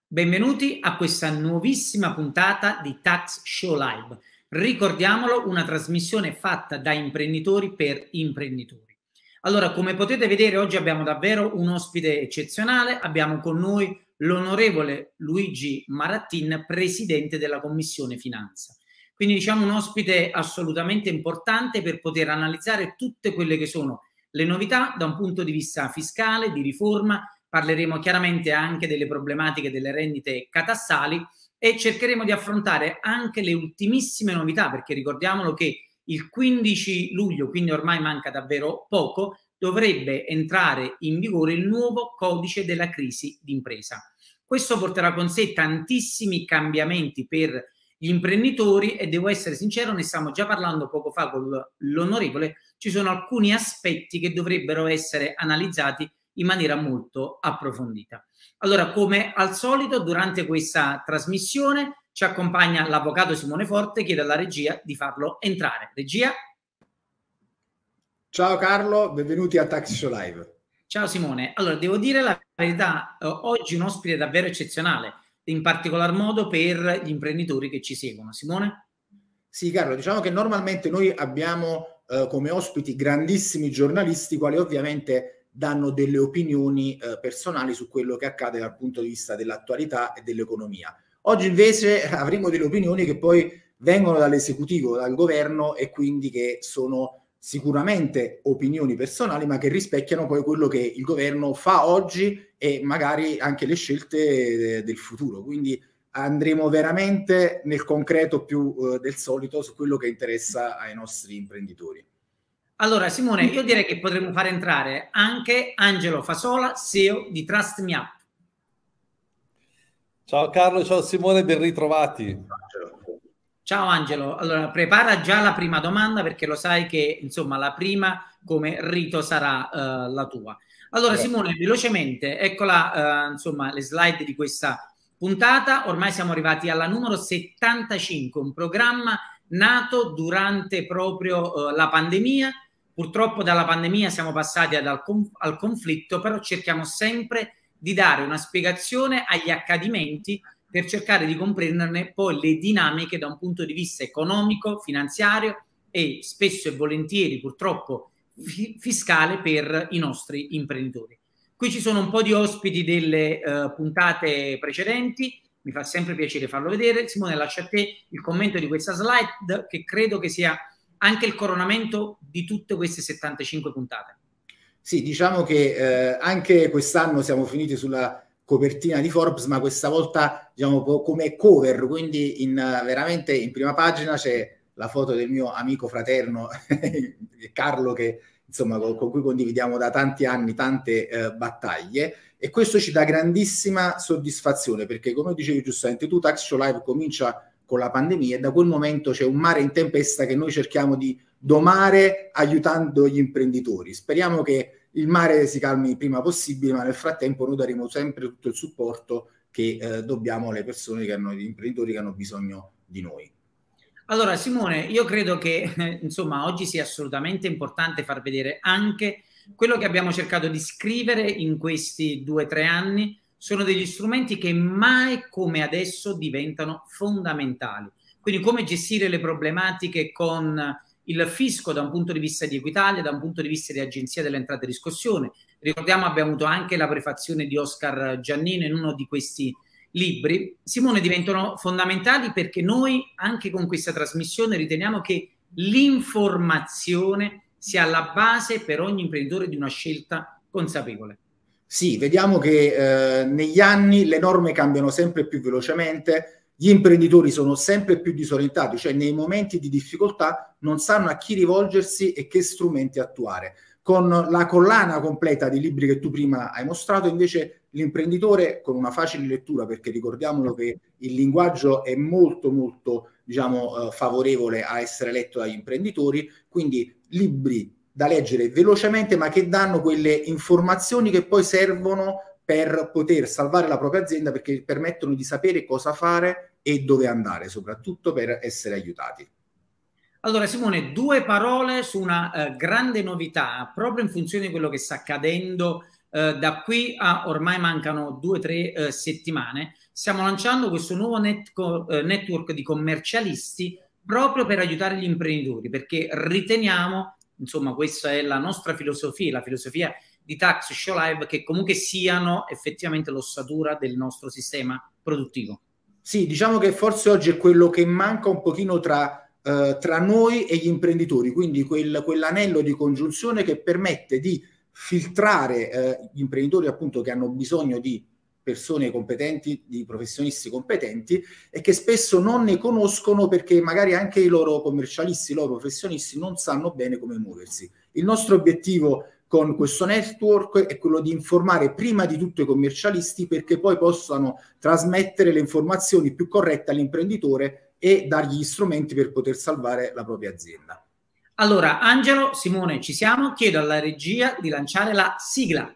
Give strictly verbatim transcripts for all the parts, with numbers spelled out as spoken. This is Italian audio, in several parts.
Benvenuti a questa nuovissima puntata di Tax Show Live. Ricordiamolo, una trasmissione fatta da imprenditori per imprenditori. Allora, come potete vedere, oggi abbiamo davvero un ospite eccezionale. Abbiamo con noi l'onorevole Luigi Marattin, presidente della Commissione Finanza. Quindi diciamo un ospite assolutamente importante per poter analizzare tutte quelle che sono le novità da un punto di vista fiscale, di riforma. Parleremo chiaramente anche delle problematiche delle rendite catastali e cercheremo di affrontare anche le ultimissime novità, perché ricordiamolo che il quindici luglio, quindi ormai manca davvero poco, dovrebbe entrare in vigore il nuovo codice della crisi d'impresa. Questo porterà con sé tantissimi cambiamenti per gli imprenditori e devo essere sincero, ne stiamo già parlando poco fa con l'onorevole, ci sono alcuni aspetti che dovrebbero essere analizzati in maniera molto approfondita. Allora, come al solito, durante questa trasmissione ci accompagna l'avvocato Simone Forte, chiedo alla regia di farlo entrare. Regia? Ciao Carlo, benvenuti a Tax Show Live. Ciao Simone. Allora, devo dire la verità, eh, oggi un ospite davvero eccezionale, in particolar modo per gli imprenditori che ci seguono. Simone? Sì, Carlo, diciamo che normalmente noi abbiamo eh, come ospiti grandissimi giornalisti, quali ovviamente danno delle opinioni eh, personali su quello che accade dal punto di vista dell'attualità e dell'economia. Oggi invece avremo delle opinioni che poi vengono dall'esecutivo, dal governo, e quindi che sono sicuramente opinioni personali, ma che rispecchiano poi quello che il governo fa oggi e magari anche le scelte del futuro. Quindi andremo veramente nel concreto più eh, del solito su quello che interessa ai nostri imprenditori. Allora Simone, io direi che potremmo fare entrare anche Angelo Fasola, C E O di Trust Me Up. Ciao Carlo, ciao Simone, ben ritrovati. Ciao Angelo, allora prepara già la prima domanda perché lo sai che insomma la prima come rito sarà uh, la tua. Allora Simone, velocemente, eccola uh, insomma le slide di questa puntata, ormai siamo arrivati alla numero settantacinque, un programma nato durante proprio uh, la pandemia. Purtroppo dalla pandemia siamo passati ad, al, conf al conflitto, però cerchiamo sempre di dare una spiegazione agli accadimenti per cercare di comprenderne poi le dinamiche da un punto di vista economico, finanziario e spesso e volentieri purtroppo fi fiscale per i nostri imprenditori. Qui ci sono un po' di ospiti delle uh, puntate precedenti, mi fa sempre piacere farlo vedere. Simone, lascio a te il commento di questa slide che credo che sia anche il coronamento di tutte queste settantacinque puntate. Sì, diciamo che eh, anche quest'anno siamo finiti sulla copertina di Forbes, ma questa volta diciamo come cover, quindi in, veramente in prima pagina c'è la foto del mio amico fraterno Carlo, che insomma con, con cui condividiamo da tanti anni tante eh, battaglie, e questo ci dà grandissima soddisfazione perché, come dicevi giustamente tu, Tax Show Live comincia con la pandemia e da quel momento c'è un mare in tempesta che noi cerchiamo di domare aiutando gli imprenditori. Speriamo che il mare si calmi il prima possibile, ma nel frattempo noi daremo sempre tutto il supporto che eh, dobbiamo alle persone che hanno, gli imprenditori che hanno bisogno di noi. Allora Simone, io credo che eh, insomma oggi sia assolutamente importante far vedere anche quello che abbiamo cercato di scrivere in questi due o tre anni. Sono degli strumenti che mai come adesso diventano fondamentali. Quindi come gestire le problematiche con il fisco da un punto di vista di Equitalia, da un punto di vista di Agenzia delle Entrate e Riscossione. Ricordiamo abbiamo avuto anche la prefazione di Oscar Giannino in uno di questi libri. Simone, diventano fondamentali perché noi anche con questa trasmissione riteniamo che l'informazione sia la base per ogni imprenditore di una scelta consapevole. Sì, vediamo che eh, negli anni le norme cambiano sempre più velocemente, gli imprenditori sono sempre più disorientati, cioè nei momenti di difficoltà non sanno a chi rivolgersi e che strumenti attuare. Con la collana completa di libri che tu prima hai mostrato, invece l'imprenditore con una facile lettura, perché ricordiamolo che il linguaggio è molto molto diciamo eh, favorevole a essere letto dagli imprenditori, quindi libri da leggere velocemente ma che danno quelle informazioni che poi servono per poter salvare la propria azienda, perché permettono di sapere cosa fare e dove andare, soprattutto per essere aiutati. Allora Simone, due parole su una eh, grande novità, proprio in funzione di quello che sta accadendo eh, da qui a ormai mancano due o tre eh, settimane, stiamo lanciando questo nuovo net eh, network di commercialisti proprio per aiutare gli imprenditori, perché riteniamo, insomma questa è la nostra filosofia, la filosofia di Tax Show Live, che comunque siano effettivamente l'ossatura del nostro sistema produttivo. Sì, diciamo che forse oggi è quello che manca un pochino tra, eh, tra noi e gli imprenditori, quindi quel, quell'anello di congiunzione che permette di filtrare eh, gli imprenditori appunto che hanno bisogno di persone competenti, di professionisti competenti e che spesso non ne conoscono perché magari anche i loro commercialisti, i loro professionisti non sanno bene come muoversi. Il nostro obiettivo con questo network è quello di informare prima di tutto i commercialisti perché poi possano trasmettere le informazioni più corrette all'imprenditore e dargli gli strumenti per poter salvare la propria azienda. Allora, Angelo, Simone, ci siamo? Chiedo alla regia di lanciare la sigla.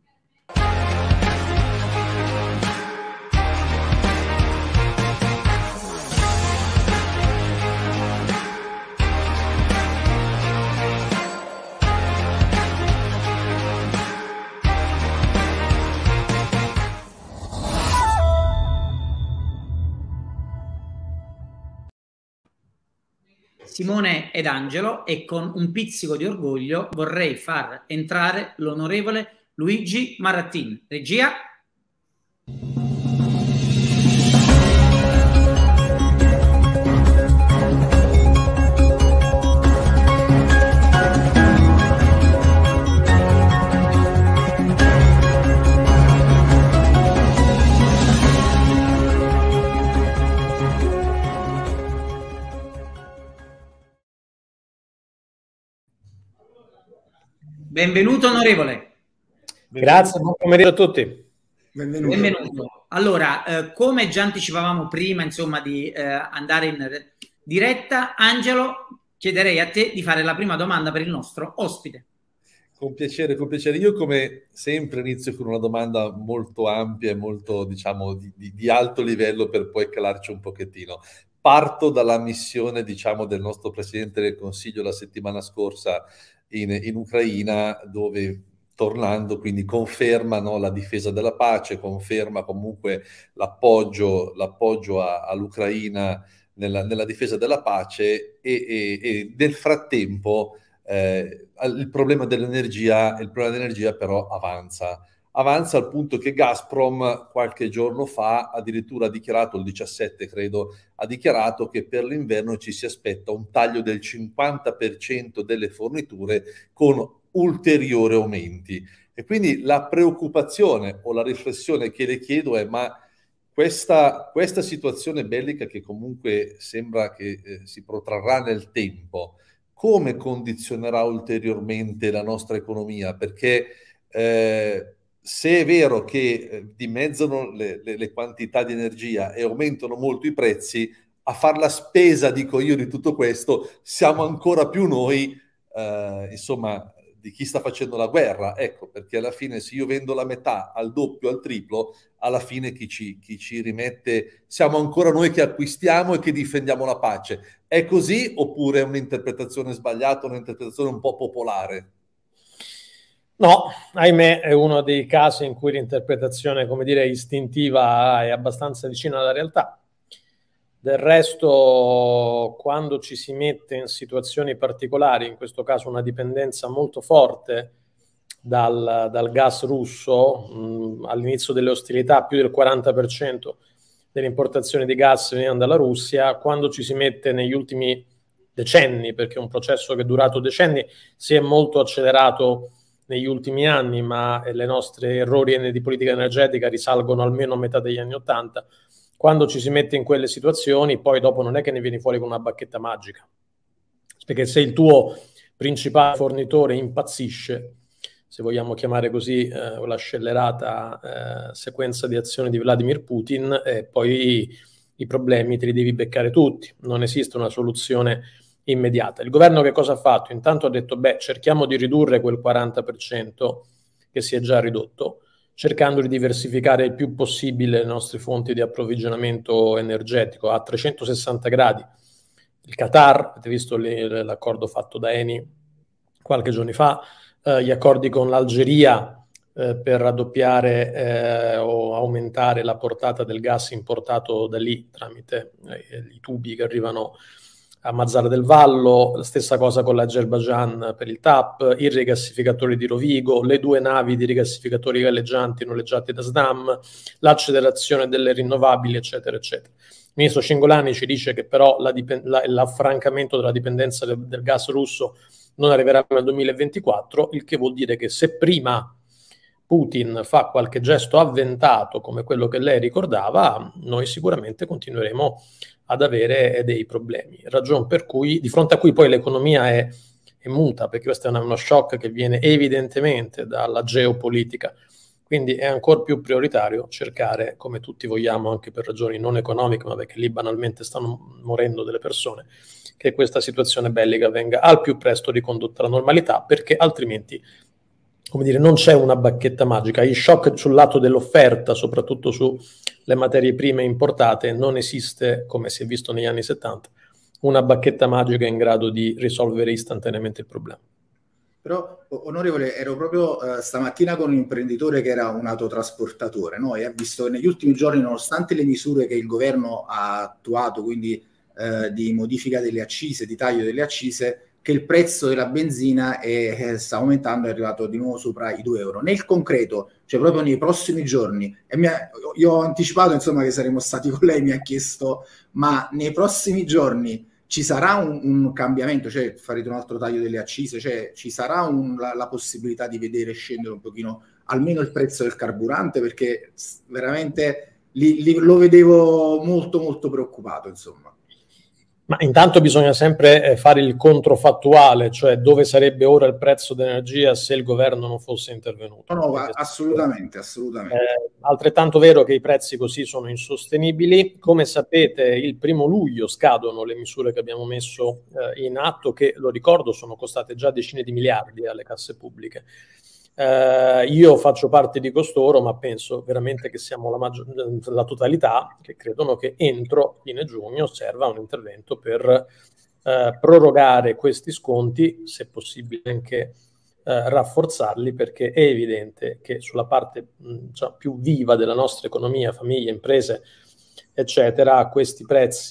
Simone ed Angelo, e con un pizzico di orgoglio vorrei far entrare l'onorevole Luigi Marattin. Regia. Benvenuto onorevole. Grazie, buon pomeriggio a tutti. Benvenuto. Benvenuto. Allora, eh, come già anticipavamo prima, insomma, di eh, andare in diretta, Angelo, chiederei a te di fare la prima domanda per il nostro ospite. Con piacere, con piacere. Io come sempre inizio con una domanda molto ampia e molto, diciamo, di, di, di alto livello per poi calarci un pochettino. Parto dalla missione, diciamo, del nostro Presidente del Consiglio la settimana scorsa in, in Ucraina, dove tornando quindi conferma, no, la difesa della pace, conferma comunque l'appoggio, l'appoggio all'Ucraina nella, nella difesa della pace e, e, e nel frattempo eh, il problema dell'energia, il problema dell'energia però avanza. Avanza al punto che Gazprom qualche giorno fa addirittura ha dichiarato, il diciassette credo, ha dichiarato che per l'inverno ci si aspetta un taglio del cinquanta per cento delle forniture con ulteriori aumenti. E quindi la preoccupazione o la riflessione che le chiedo è: ma questa, questa situazione bellica che comunque sembra che eh, si protrarrà nel tempo, come condizionerà ulteriormente la nostra economia? Perché eh, se è vero che eh, dimezzano le, le, le quantità di energia e aumentano molto i prezzi, a far la spesa, dico io, di tutto questo siamo ancora più noi, eh, insomma, di chi sta facendo la guerra. Ecco, perché alla fine se io vendo la metà al doppio, al triplo, alla fine chi ci, chi ci rimette siamo ancora noi che acquistiamo e che difendiamo la pace. È così oppure è un'interpretazione sbagliata, un'interpretazione un po' popolare? No, ahimè, è uno dei casi in cui l'interpretazione, come dire, istintiva è abbastanza vicina alla realtà. Del resto, quando ci si mette in situazioni particolari, in questo caso una dipendenza molto forte dal, dal gas russo, mh, all'inizio delle ostilità più del quaranta per cento delle importazioni di gas venivano dalla Russia, quando ci si mette negli ultimi decenni, perché è un processo che è durato decenni, si è molto accelerato negli ultimi anni, ma le nostre errori di politica energetica risalgono almeno a metà degli anni Ottanta. Quando ci si mette in quelle situazioni, poi dopo non è che ne vieni fuori con una bacchetta magica, perché se il tuo principale fornitore impazzisce, se vogliamo chiamare così eh, la scellerata eh, sequenza di azioni di Vladimir Putin, eh, poi i problemi te li devi beccare tutti, non esiste una soluzione immediata. Il governo che cosa ha fatto? Intanto ha detto, beh, cerchiamo di ridurre quel quaranta per cento che si è già ridotto, cercando di diversificare il più possibile le nostre fonti di approvvigionamento energetico a trecentosessanta gradi. Il Qatar, avete visto le, l'accordo fatto da Eni qualche giorno fa, eh, gli accordi con l'Algeria eh, per raddoppiare eh, o aumentare la portata del gas importato da lì tramite eh, i tubi che arrivano a Mazara del Vallo, la stessa cosa con l'Azerbaijan per il T A P, i rigassificatori di Rovigo, le due navi di rigassificatori galleggianti noleggiati da Snam, l'accelerazione delle rinnovabili, eccetera, eccetera. Il ministro Cingolani ci dice che però la la, l'affrancamento della dipendenza del, del gas russo non arriverà nel duemilaventiquattro, il che vuol dire che se prima Putin fa qualche gesto avventato come quello che lei ricordava, noi sicuramente continueremo ad avere dei problemi. Ragion per cui, di fronte a cui poi l'economia è, è muta, perché questo è uno shock che viene evidentemente dalla geopolitica. Quindi è ancora più prioritario cercare, come tutti vogliamo, anche per ragioni non economiche, ma perché lì banalmente stanno morendo delle persone, che questa situazione bellica venga al più presto ricondotta alla normalità, perché altrimenti, come dire, non c'è una bacchetta magica. I shock sul lato dell'offerta, soprattutto sulle materie prime importate, non esiste, come si è visto negli anni settanta, una bacchetta magica in grado di risolvere istantaneamente il problema. Però, onorevole, ero proprio uh, stamattina con un imprenditore che era un autotrasportatore, no? E ha visto che negli ultimi giorni, nonostante le misure che il governo ha attuato, quindi uh, di modifica delle accise, di taglio delle accise, che il prezzo della benzina è, è, sta aumentando, è arrivato di nuovo sopra i due euro. Nel concreto, cioè proprio nei prossimi giorni, e mi ha, io ho anticipato insomma che saremmo stati con lei, mi ha chiesto, ma nei prossimi giorni ci sarà un, un cambiamento, cioè farete un altro taglio delle accise, cioè ci sarà un, la, la possibilità di vedere scendere un pochino almeno il prezzo del carburante, perché veramente li, li, lo vedevo molto molto preoccupato, insomma. Ma intanto bisogna sempre eh, fare il controfattuale, cioè dove sarebbe ora il prezzo dell'energia se il governo non fosse intervenuto. No, no, assolutamente, assolutamente. Eh, altrettanto vero che i prezzi così sono insostenibili. Come sapete, il primo luglio scadono le misure che abbiamo messo eh, in atto, che, lo ricordo, sono costate già decine di miliardi alle casse pubbliche. Uh, io faccio parte di costoro, ma penso veramente che siamo la, maggior- la totalità che credono che entro fine giugno serva un intervento per uh, prorogare questi sconti, se possibile anche uh, rafforzarli, perché è evidente che sulla parte mh, cioè, più viva della nostra economia, famiglie, imprese, eccetera, questi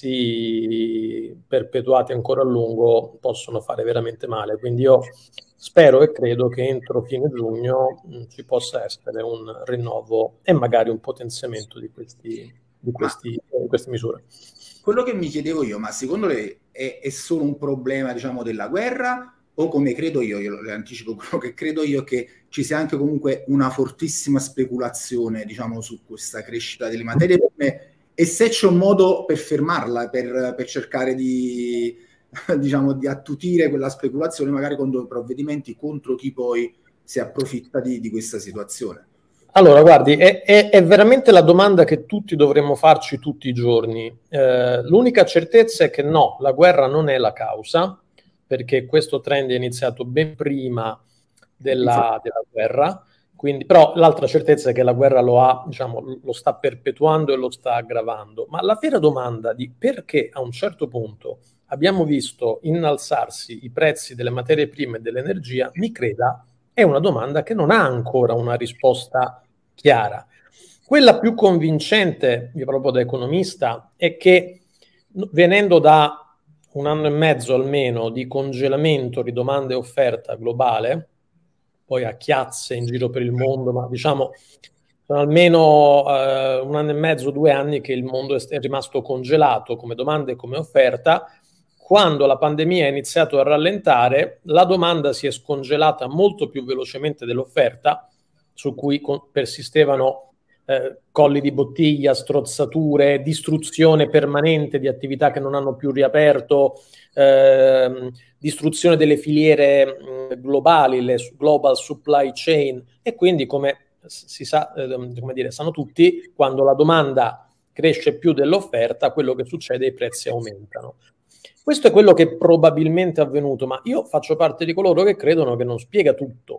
prezzi perpetuati ancora a lungo possono fare veramente male. Quindi io spero e credo che entro fine giugno mh, ci possa essere un rinnovo e magari un potenziamento di, questi, di, questi, eh, di queste misure. Quello che mi chiedevo io, ma secondo lei è, è solo un problema, diciamo, della guerra, o come credo io, io le anticipo quello che credo io, che ci sia anche comunque una fortissima speculazione, diciamo, su questa crescita delle materie prime, e se c'è un modo per fermarla, per, per cercare di, diciamo, di attutire quella speculazione, magari con dei provvedimenti contro chi poi si approfitta di, di questa situazione. Allora, guardi, è, è, è veramente la domanda che tutti dovremmo farci tutti i giorni. Eh, l'unica certezza è che no, la guerra non è la causa, perché questo trend è iniziato ben prima della, della guerra. Quindi, però l'altra certezza è che la guerra lo ha, diciamo, lo sta perpetuando e lo sta aggravando. Ma la vera domanda di perché a un certo punto abbiamo visto innalzarsi i prezzi delle materie prime e dell'energia, mi creda, è una domanda che non ha ancora una risposta chiara. Quella più convincente, io proprio da economista, è che venendo da un anno e mezzo almeno di congelamento di domanda e offerta globale, poi a chiazze in giro per il mondo, ma diciamo sono almeno eh, un anno e mezzo, due anni che il mondo è, è rimasto congelato come domanda e come offerta. Quando la pandemia ha iniziato a rallentare, la domanda si è scongelata molto più velocemente dell'offerta, su cui con- persistevano eh, colli di bottiglia, strozzature, distruzione permanente di attività che non hanno più riaperto, eh, distruzione delle filiere mh, globali, le global supply chain, e quindi, come si sa, eh, come dire, sanno tutti, quando la domanda cresce più dell'offerta, quello che succede è che i prezzi aumentano. Questo è quello che probabilmente è avvenuto, ma io faccio parte di coloro che credono che non spiega tutto.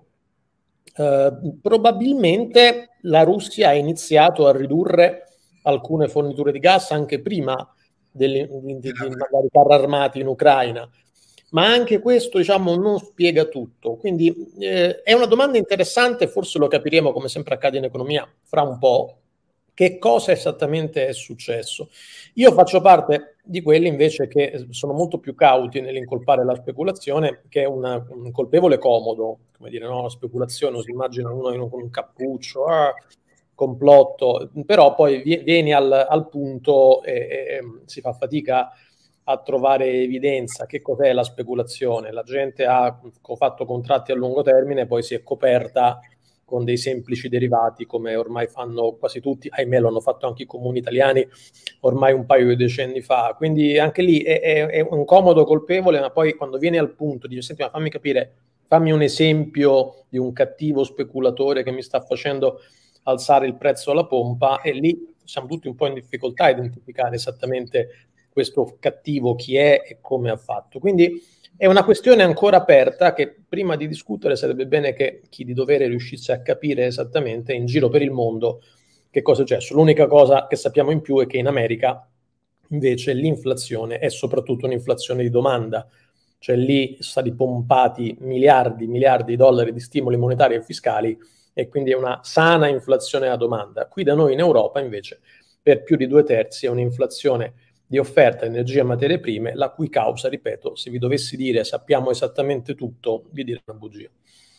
Uh, probabilmente la Russia ha iniziato a ridurre alcune forniture di gas anche prima delle, di, di, di magari carri armati in Ucraina. ma anche questo, diciamo, non spiega tutto. Quindi eh, è una domanda interessante, forse lo capiremo, come sempre accade in economia, fra un po', che cosa esattamente è successo. Io faccio parte di quelli invece che sono molto più cauti nell'incolpare la speculazione, che è una, un colpevole comodo, come dire, no? La speculazione, si immagina uno in un, con un cappuccio, ah, complotto, però poi vieni al, al punto e, e si fa fatica a trovare evidenza. Che cos'è la speculazione? La gente ha fatto contratti a lungo termine, poi si è coperta con dei semplici derivati, come ormai fanno quasi tutti, ahimè lo hanno fatto anche i comuni italiani ormai un paio di decenni fa. Quindi anche lì è, è, è un comodo colpevole, ma poi quando vieni al punto di senti, ma fammi capire, fammi un esempio di un cattivo speculatore che mi sta facendo alzare il prezzo alla pompa, e lì siamo tutti un po' in difficoltà a identificare esattamente questo cattivo chi è e come ha fatto. Quindi è una questione ancora aperta che prima di discutere sarebbe bene che chi di dovere riuscisse a capire esattamente in giro per il mondo che cosa è successo. L'unica cosa che sappiamo in più è che in America invece l'inflazione è soprattutto un'inflazione di domanda, cioè lì sono stati pompati miliardi, miliardi di dollari di stimoli monetari e fiscali, e quindi è una sana inflazione a domanda. Qui da noi in Europa invece per più di due terzi è un'inflazione di offerta di energia e materie prime, la cui causa, ripeto, se vi dovessi dire sappiamo esattamente tutto, vi direi una bugia.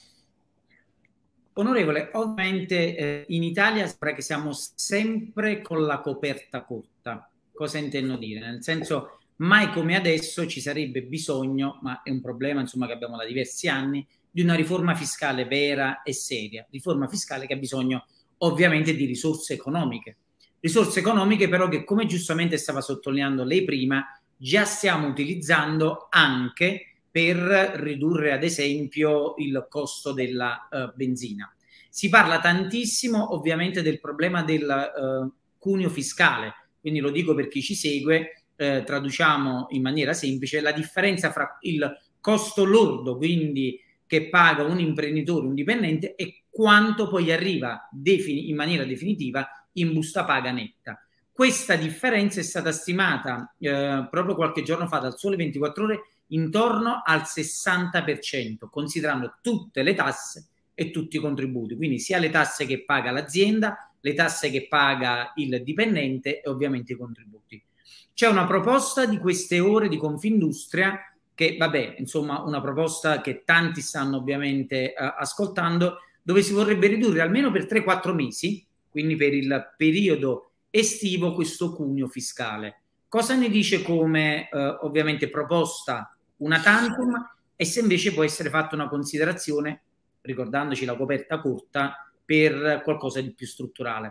Onorevole, ovviamente eh, in Italia sembra che siamo sempre con la coperta corta. Cosa intendo dire? Nel senso, mai come adesso ci sarebbe bisogno, ma è un problema insomma che abbiamo da diversi anni, di una riforma fiscale vera e seria. Riforma fiscale che ha bisogno ovviamente di risorse economiche. Risorse economiche però che, come giustamente stava sottolineando lei prima, già stiamo utilizzando anche per ridurre ad esempio il costo della uh, benzina. Si parla tantissimo ovviamente del problema del uh, cuneo fiscale, quindi lo dico per chi ci segue, eh, traduciamo in maniera semplice la differenza fra il costo lordo, quindi che paga un imprenditore, un dipendente, e quanto poi arriva in maniera definitiva in busta paga netta. Questa differenza è stata stimata eh, proprio qualche giorno fa dal Sole ventiquattro Ore intorno al sessanta per cento, considerando tutte le tasse e tutti i contributi, quindi sia le tasse che paga l'azienda, le tasse che paga il dipendente e ovviamente i contributi. C'è una proposta di queste ore di Confindustria che, vabbè, insomma, una proposta che tanti stanno ovviamente uh, ascoltando, dove si vorrebbe ridurre almeno per tre quattro mesi, quindi per il periodo estivo, questo cuneo fiscale. Cosa ne dice come uh, ovviamente proposta una tantum, e se invece può essere fatta una considerazione, ricordandoci la coperta corta, per qualcosa di più strutturale?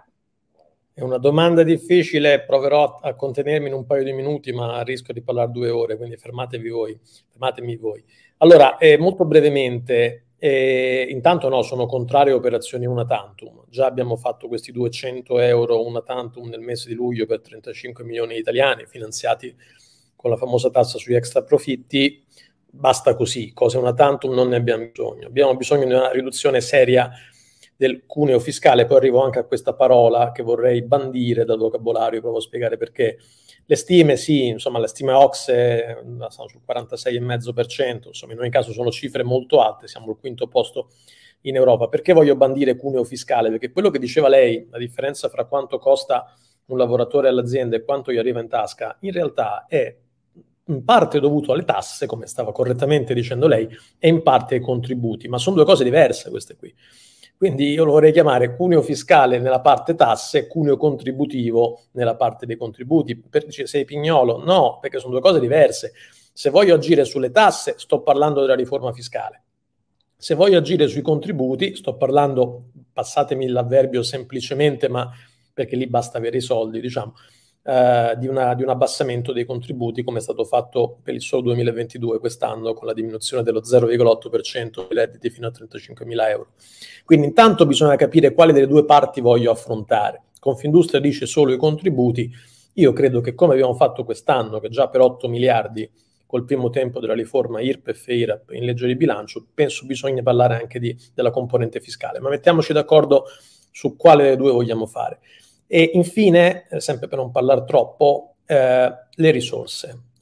È una domanda difficile, proverò a contenermi in un paio di minuti, ma rischio di parlare due ore, quindi fermatevi voi, fermatemi voi. Allora, eh, molto brevemente, eh, intanto no, sono contrario a operazioni una tantum. Già abbiamo fatto questi duecento euro una tantum nel mese di luglio per trentacinque milioni di italiani, finanziati con la famosa tassa sugli extra profitti. Basta così, cose una tantum non ne abbiamo bisogno. Abbiamo bisogno di una riduzione seria del cuneo fiscale. Poi arrivo anche a questa parola che vorrei bandire dal vocabolario, provo a spiegare perché. Le stime, sì, insomma, le stime O C S E sono sul quarantasei virgola cinque per cento, insomma, in ogni caso sono cifre molto alte, siamo al quinto posto in Europa. Perché voglio bandire cuneo fiscale? Perché quello che diceva lei, la differenza fra quanto costa un lavoratore all'azienda e quanto gli arriva in tasca, in realtà è in parte dovuto alle tasse, come stava correttamente dicendo lei, e in parte ai contributi, ma sono due cose diverse queste qui. Quindi io lo vorrei chiamare cuneo fiscale nella parte tasse e cuneo contributivo nella parte dei contributi. Per dire, sei pignolo? No, perché sono due cose diverse. Se voglio agire sulle tasse, sto parlando della riforma fiscale. Se voglio agire sui contributi, sto parlando, passatemi l'avverbio semplicemente, ma perché lì basta avere i soldi, diciamo, eh, di, una, di un abbassamento dei contributi, come è stato fatto per il solo duemilaventidue quest'anno, con la diminuzione dello zero virgola otto per cento dei redditi fino a trentacinquemila euro. Quindi intanto bisogna capire quale delle due parti voglio affrontare. Confindustria dice solo i contributi. Io credo che, come abbiamo fatto quest'anno, che già per otto miliardi col primo tempo della riforma I R P E F e I R A P in legge di bilancio, penso bisogna parlare anche di, della componente fiscale, ma mettiamoci d'accordo su quale delle due vogliamo fare. E infine, sempre per non parlare troppo, eh, le risorse.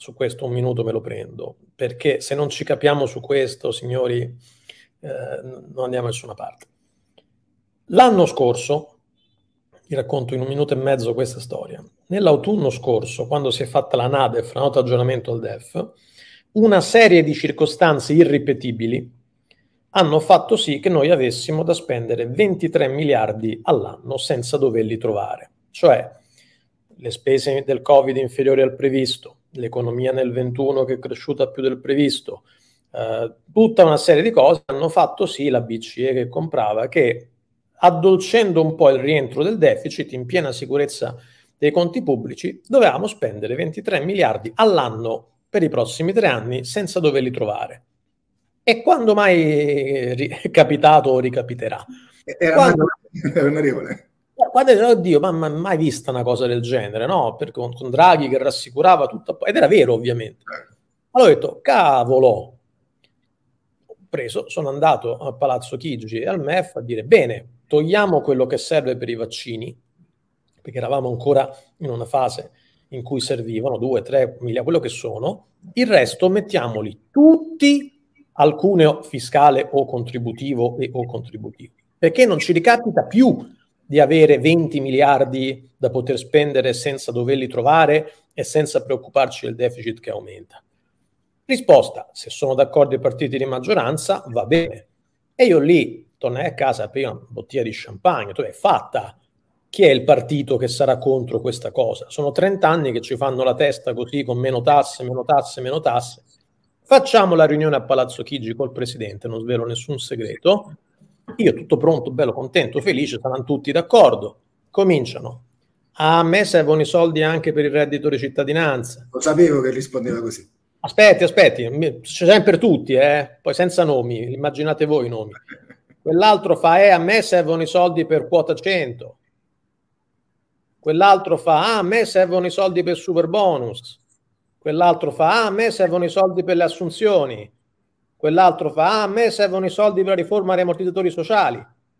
su questo un minuto me lo prendo, perché se non ci capiamo su questo, signori, eh, non andiamo da nessuna parte. L'anno scorso, vi racconto in un minuto e mezzo questa storia, nell'autunno scorso, quando si è fatta la NADEF, la nota aggiornamento al D E F, una serie di circostanze irripetibili hanno fatto sì che noi avessimo da spendere ventitré miliardi all'anno senza doverli trovare. Cioè, le spese del Covid inferiori al previsto, l'economia nel ventuno che è cresciuta più del previsto, eh, tutta una serie di cose hanno fatto sì, la B C E che comprava, che addolcendo un po' il rientro del deficit in piena sicurezza dei conti pubblici, dovevamo spendere ventitré miliardi all'anno per i prossimi tre anni senza doverli trovare. E quando mai è capitato o ricapiterà? Era Quando, onorevole. Quando, oddio, ma, ma mai vista una cosa del genere, no? Perché con, con Draghi che rassicurava tutto, ed era vero ovviamente. Allora ho detto, cavolo, ho preso, sono andato a Palazzo Chigi e al M E F a dire, bene, togliamo quello che serve per i vaccini, perché eravamo ancora in una fase in cui servivano due, tre miliardi, quello che sono, il resto mettiamoli tutti al cuneo fiscale o contributivo e o contributivo, perché non ci ricapita più di avere venti miliardi da poter spendere senza doverli trovare e senza preoccuparci del deficit che aumenta. Risposta, se sono d'accordo i partiti di maggioranza, va bene. E io lì tornai a casa, aprì una bottiglia di champagne, tu è fatta. Chi è il partito che sarà contro questa cosa? Sono trenta anni che ci fanno la testa così, con meno tasse, meno tasse, meno tasse. Facciamo la riunione a Palazzo Chigi col Presidente, non svelo nessun segreto. Io tutto pronto, bello, contento, felice, saranno tutti d'accordo. Cominciano. A me servono i soldi anche per il reddito di cittadinanza. Lo sapevo che rispondeva così. Aspetti, aspetti, c'è sempre per tutti, eh? Poi senza nomi, immaginate voi i nomi. Quell'altro fa, eh, a me servono i soldi per quota cento. Quell'altro fa, ah, a me servono i soldi per super bonus. Quell'altro fa, ah, a me servono i soldi per le assunzioni. Quell'altro fa, ah, a me servono i soldi per la riforma degli ammortizzatori sociali.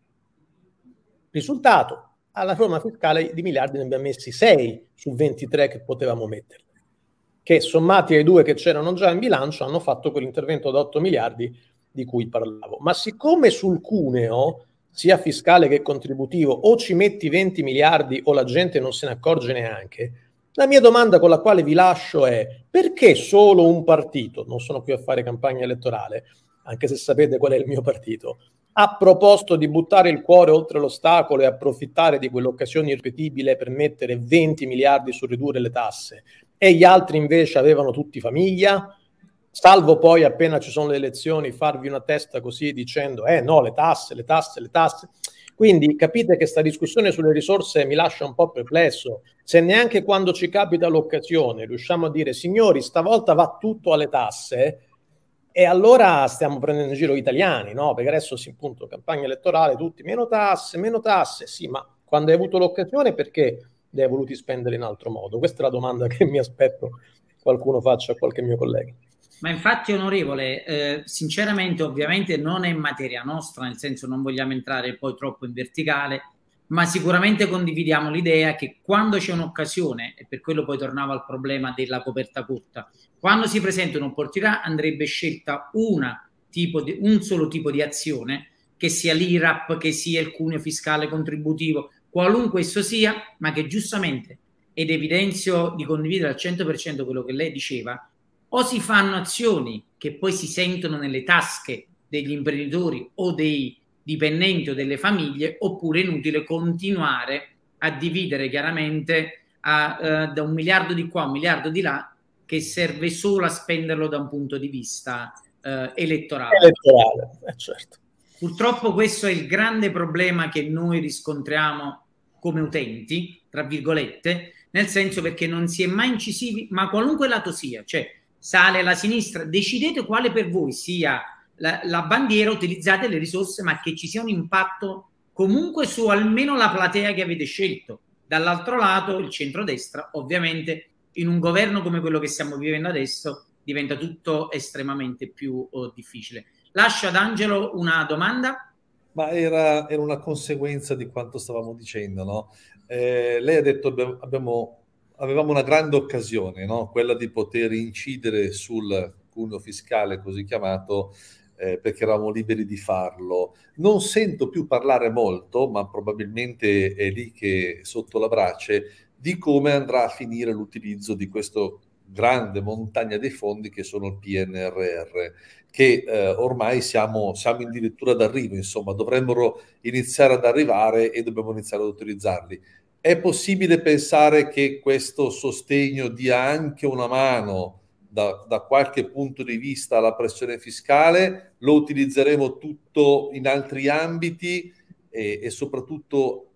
Risultato, alla riforma fiscale di miliardi ne abbiamo messi sei su ventitré che potevamo mettere, che sommati ai due che c'erano già in bilancio hanno fatto quell'intervento da otto miliardi di cui parlavo. Ma siccome sul cuneo, sia fiscale che contributivo, o ci metti venti miliardi o la gente non se ne accorge neanche, la mia domanda con la quale vi lascio è: perché solo un partito, non sono qui a fare campagna elettorale, anche se sapete qual è il mio partito, ha proposto di buttare il cuore oltre l'ostacolo e approfittare di quell'occasione irripetibile per mettere venti miliardi su ridurre le tasse, e gli altri invece avevano tutti famiglia, salvo poi appena ci sono le elezioni farvi una testa così dicendo eh no, le tasse, le tasse, le tasse. Quindi capite che sta discussione sulle risorse mi lascia un po' perplesso. Se neanche quando ci capita l'occasione riusciamo a dire signori, stavolta va tutto alle tasse, e allora stiamo prendendo in giro gli italiani, no? Perché adesso si appunto campagna elettorale, tutti meno tasse, meno tasse, sì, ma quando hai avuto l'occasione perché li hai voluti spendere in altro modo? Questa è la domanda che mi aspetto qualcuno faccia a qualche mio collega. Ma infatti, onorevole, eh, sinceramente ovviamente non è materia nostra, nel senso non vogliamo entrare poi troppo in verticale, ma sicuramente condividiamo l'idea che quando c'è un'occasione, e per quello poi tornavo al problema della coperta corta, quando si presenta un'opportunità andrebbe scelta una tipo di, un solo tipo di azione, che sia l'I R A P, che sia il cuneo fiscale contributivo, qualunque esso sia, ma che giustamente, ed evidenzio di condividere al cento per cento quello che lei diceva, o si fanno azioni che poi si sentono nelle tasche degli imprenditori o dei dipendenti o delle famiglie, oppure è inutile continuare a dividere chiaramente a, uh, da un miliardo di qua, un miliardo di là, che serve solo a spenderlo da un punto di vista uh, elettorale. Elettorale, eh, certo. Purtroppo questo è il grande problema che noi riscontriamo come utenti, tra virgolette, nel senso perché non si è mai incisivi, ma qualunque lato sia, cioè sale la sinistra, decidete quale per voi sia la, la bandiera, utilizzate le risorse, ma che ci sia un impatto comunque su almeno la platea che avete scelto. Dall'altro lato il centrodestra, ovviamente in un governo come quello che stiamo vivendo adesso, diventa tutto estremamente più oh, difficile. Lascio ad Angelo una domanda. Ma era, era una conseguenza di quanto stavamo dicendo, no? Eh, lei ha detto abbiamo, abbiamo avevamo una grande occasione, no? Quella di poter incidere sul cuneo fiscale così chiamato, eh, perché eravamo liberi di farlo. Non sento più parlare molto, ma probabilmente è lì che sotto la brace, di come andrà a finire l'utilizzo di questo grande montagna dei fondi che sono il P N R R, che eh, ormai siamo, siamo addirittura d'arrivo, insomma, dovremmo iniziare ad arrivare e dobbiamo iniziare ad utilizzarli. È possibile pensare che questo sostegno dia anche una mano da, da qualche punto di vista alla pressione fiscale? Lo utilizzeremo tutto in altri ambiti e, e soprattutto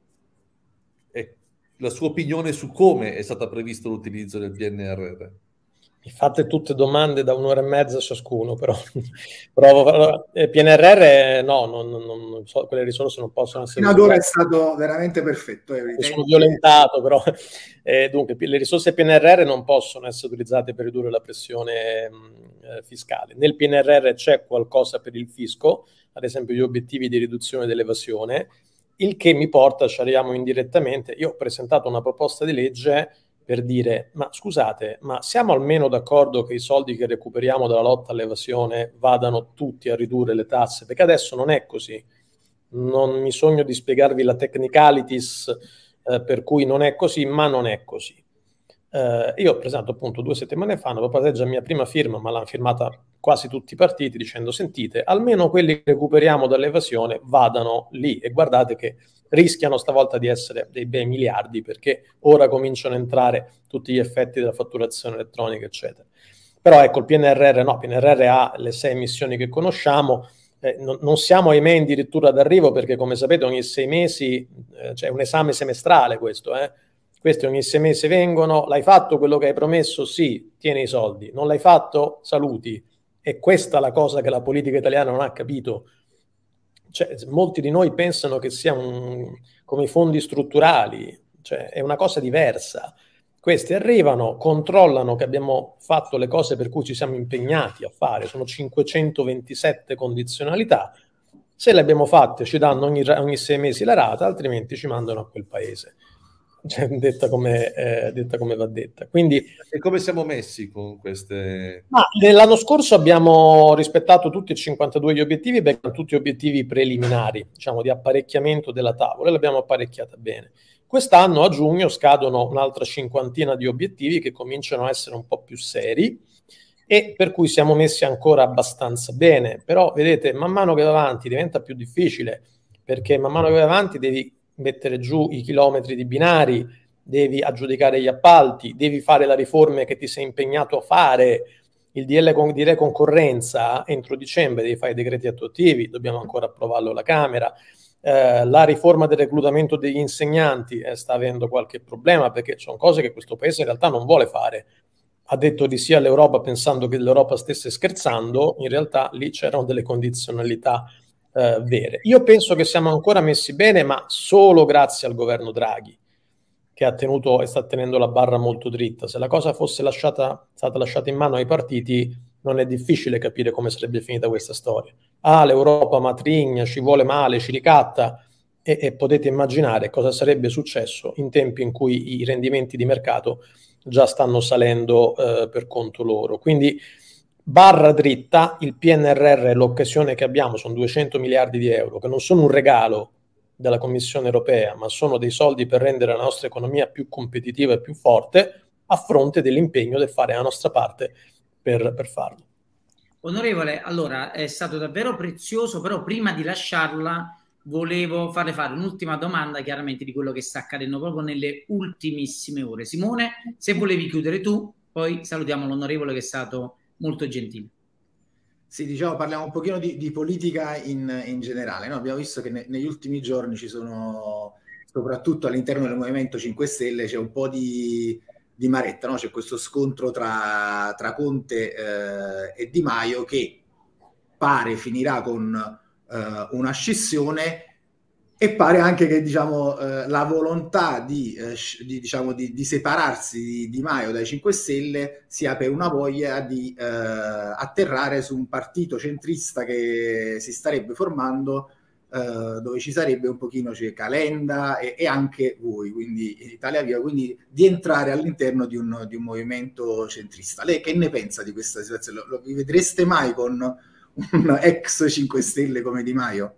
eh, la sua opinione su come è stato previsto l'utilizzo del P N R R? Mi fate tutte domande da un'ora e mezza ciascuno, però provo. Allora, P N R R no, non, non, non so, quelle risorse non possono essere... Fino ad ora è stato veramente perfetto. Eh, Mi sono violentato, però. Eh, dunque, le risorse P N R R non possono essere utilizzate per ridurre la pressione mh, fiscale. Nel P N R R c'è qualcosa per il fisco, ad esempio gli obiettivi di riduzione dell'evasione, il che mi porta, ci arriviamo indirettamente, io ho presentato una proposta di legge per dire, ma scusate, ma siamo almeno d'accordo che i soldi che recuperiamo dalla lotta all'evasione vadano tutti a ridurre le tasse? Perché adesso non è così. Non mi sogno di spiegarvi la technicalities eh, per cui non è così, ma non è così. Eh, io ho presentato appunto due settimane fa una proposta legge a mia prima firma, ma l'hanno firmata quasi tutti i partiti, dicendo, sentite, almeno quelli che recuperiamo dall'evasione vadano lì, e guardate che rischiano stavolta di essere dei bei miliardi, perché ora cominciano a entrare tutti gli effetti della fatturazione elettronica, eccetera. Però ecco, il P N R R no, il P N R R ha le sei missioni che conosciamo, eh, non, non siamo ahimè addirittura d'arrivo, perché come sapete ogni sei mesi eh, c'è un esame semestrale questo, eh. Questi ogni sei mesi vengono, l'hai fatto quello che hai promesso? Sì, tieni i soldi. Non l'hai fatto? Saluti. E questa è la cosa che la politica italiana non ha capito. Cioè, molti di noi pensano che sia un, come i fondi strutturali, cioè è una cosa diversa. Questi arrivano, controllano che abbiamo fatto le cose per cui ci siamo impegnati a fare, sono cinquecentoventisette condizionalità, se le abbiamo fatte ci danno ogni, ogni sei mesi la rata, altrimenti ci mandano a quel paese. Cioè, detta, come, eh, detta come va detta. Quindi, e come siamo messi con queste... Ma l'anno scorso abbiamo rispettato tutti e cinquantadue gli obiettivi, perché erano tutti obiettivi preliminari, diciamo di apparecchiamento della tavola, e l'abbiamo apparecchiata bene. Quest'anno a giugno scadono un'altra cinquantina di obiettivi che cominciano a essere un po' più seri, e per cui siamo messi ancora abbastanza bene. Però vedete, man mano che va avanti diventa più difficile, perché man mano che va avanti devi mettere giù i chilometri di binari, devi aggiudicare gli appalti, devi fare la riforma che ti sei impegnato a fare, il D L con, di concorrenza entro dicembre, devi fare i decreti attuativi, dobbiamo ancora approvarlo alla Camera, eh, la riforma del reclutamento degli insegnanti eh, sta avendo qualche problema, perché sono cose che questo paese in realtà non vuole fare. Ha detto di sì all'Europa pensando che l'Europa stesse scherzando, in realtà lì c'erano delle condizionalità Uh, vere. Io penso che siamo ancora messi bene, ma solo grazie al governo Draghi, che ha tenuto e sta tenendo la barra molto dritta. Se la cosa fosse lasciata, stata lasciata in mano ai partiti, non è difficile capire come sarebbe finita questa storia. Ah, l'Europa matrigna, ci vuole male, ci ricatta, e, e potete immaginare cosa sarebbe successo in tempi in cui i rendimenti di mercato già stanno salendo uh, per conto loro. Quindi barra dritta, il P N R R è l'occasione che abbiamo, sono duecento miliardi di euro, che non sono un regalo della Commissione europea, ma sono dei soldi per rendere la nostra economia più competitiva e più forte, a fronte dell'impegno di fare la nostra parte per, per farlo. Onorevole, allora è stato davvero prezioso, però prima di lasciarla volevo farle fare un'ultima domanda, chiaramente di quello che sta accadendo proprio nelle ultimissime ore. Simone, se volevi chiudere tu, poi salutiamo l'onorevole che è stato molto gentile. Sì, diciamo, parliamo un pochino di, di politica in, in generale, no? Abbiamo visto che ne, negli ultimi giorni ci sono, soprattutto all'interno del Movimento cinque Stelle, c'è un po' di, di maretta, no? C'è questo scontro tra, tra Conte eh, e Di Maio, che pare finirà con eh, una scissione, e pare anche che, diciamo, eh, la volontà di, eh, di, diciamo, di, di separarsi di Di Maio dai cinque Stelle sia per una voglia di eh, atterrare su un partito centrista che si starebbe formando eh, dove ci sarebbe un pochino, c'è Calenda e, e anche voi, quindi Italia Viva, quindi di entrare all'interno di un, di un movimento centrista. Lei che ne pensa di questa situazione? Lo, lo vi vedreste mai con un ex cinque Stelle come Di Maio?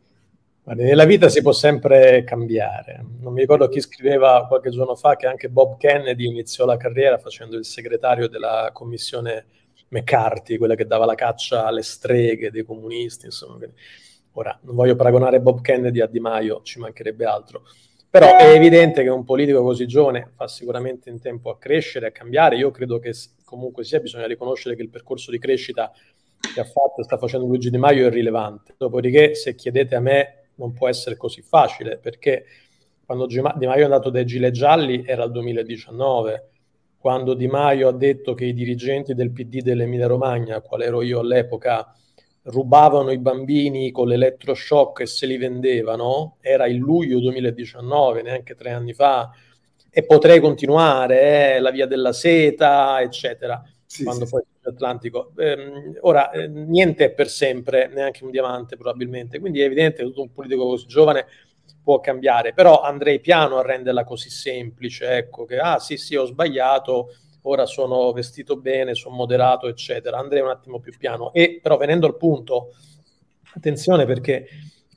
Nella vita si può sempre cambiare. Non mi ricordo chi scriveva qualche giorno fa che anche Bob Kennedy iniziò la carriera facendo il segretario della commissione McCarthy, quella che dava la caccia alle streghe dei comunisti, insomma. Ora, non voglio paragonare Bob Kennedy a Di Maio, ci mancherebbe altro. Però è evidente che un politico così giovane fa sicuramente in tempo a crescere, a cambiare. Io credo che comunque sia bisogna riconoscere che il percorso di crescita che ha fatto e sta facendo Luigi Di Maio è rilevante. Dopodiché, se chiedete a me, non può essere così facile, perché quando Di Maio è andato dai gilet gialli era il duemiladiciannove, quando Di Maio ha detto che i dirigenti del P D dell'Emilia Romagna, qual ero io all'epoca, rubavano i bambini con l'elettroshock e se li vendevano, era il luglio duemiladiciannove, neanche tre anni fa, e potrei continuare, eh, la via della seta, eccetera. Sì, quando sì, poi l'Atlantico. Eh, ora, eh, niente è per sempre, neanche un diamante probabilmente, quindi è evidente che tutto un politico così giovane può cambiare, però andrei piano a renderla così semplice, ecco, che ah sì sì ho sbagliato, ora sono vestito bene, sono moderato, eccetera. Andrei un attimo più piano. E però venendo al punto, attenzione, perché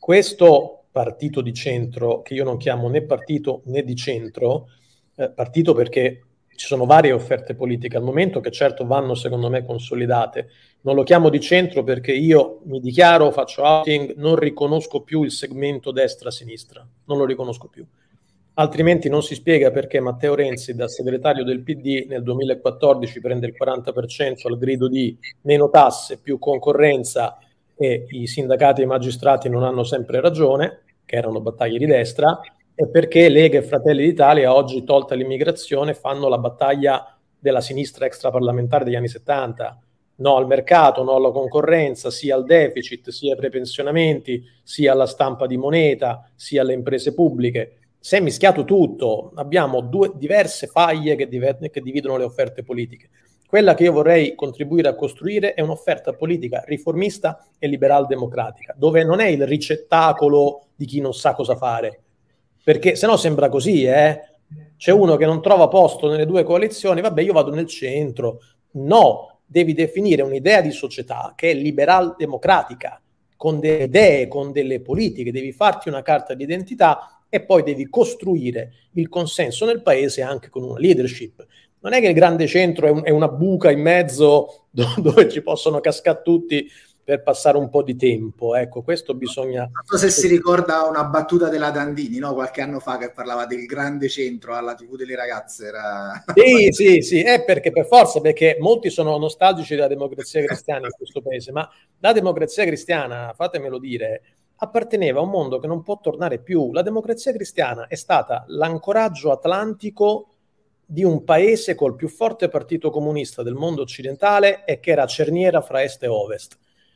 questo partito di centro, che io non chiamo né partito né di centro, eh, partito perché ci sono varie offerte politiche al momento che certo vanno secondo me consolidate. Non lo chiamo di centro perché io mi dichiaro, faccio outing, non riconosco più il segmento destra-sinistra, non lo riconosco più. Altrimenti non si spiega perché Matteo Renzi, da segretario del P D, nel duemilaquattordici prende il quaranta per cento al grido di meno tasse, più concorrenza, e i sindacati e i magistrati non hanno sempre ragione, che erano battaglie di destra, e perché Lega e Fratelli d'Italia, oggi tolta l'immigrazione, fanno la battaglia della sinistra extraparlamentare degli anni settanta. No al mercato, no alla concorrenza, sì al deficit, sì ai prepensionamenti, sì alla stampa di moneta, sì alle imprese pubbliche. Si è mischiato tutto, abbiamo due diverse faglie che, div- che dividono le offerte politiche. Quella che io vorrei contribuire a costruire è un'offerta politica riformista e liberal-democratica, dove non è il ricettacolo di chi non sa cosa fare, perché se no sembra così, eh? C'è uno che non trova posto nelle due coalizioni, vabbè io vado nel centro. No, devi definire un'idea di società che è liberal-democratica, con delle idee, con delle politiche, devi farti una carta di identità e poi devi costruire il consenso nel paese anche con una leadership. Non è che il grande centro è, un, è una buca in mezzo dove, dove ci possono cascare tutti per passare un po' di tempo, ecco, questo bisogna... Non so se si ricorda una battuta della Dandini, no? Qualche anno fa, che parlava del grande centro alla tivù delle ragazze. Era... Sì, sì, sì, è perché per forza, perché molti sono nostalgici della Democrazia Cristiana in questo paese, ma la Democrazia Cristiana, fatemelo dire, apparteneva a un mondo che non può tornare più. La Democrazia Cristiana è stata l'ancoraggio atlantico di un paese col più forte partito comunista del mondo occidentale e che era cerniera fra est e ovest.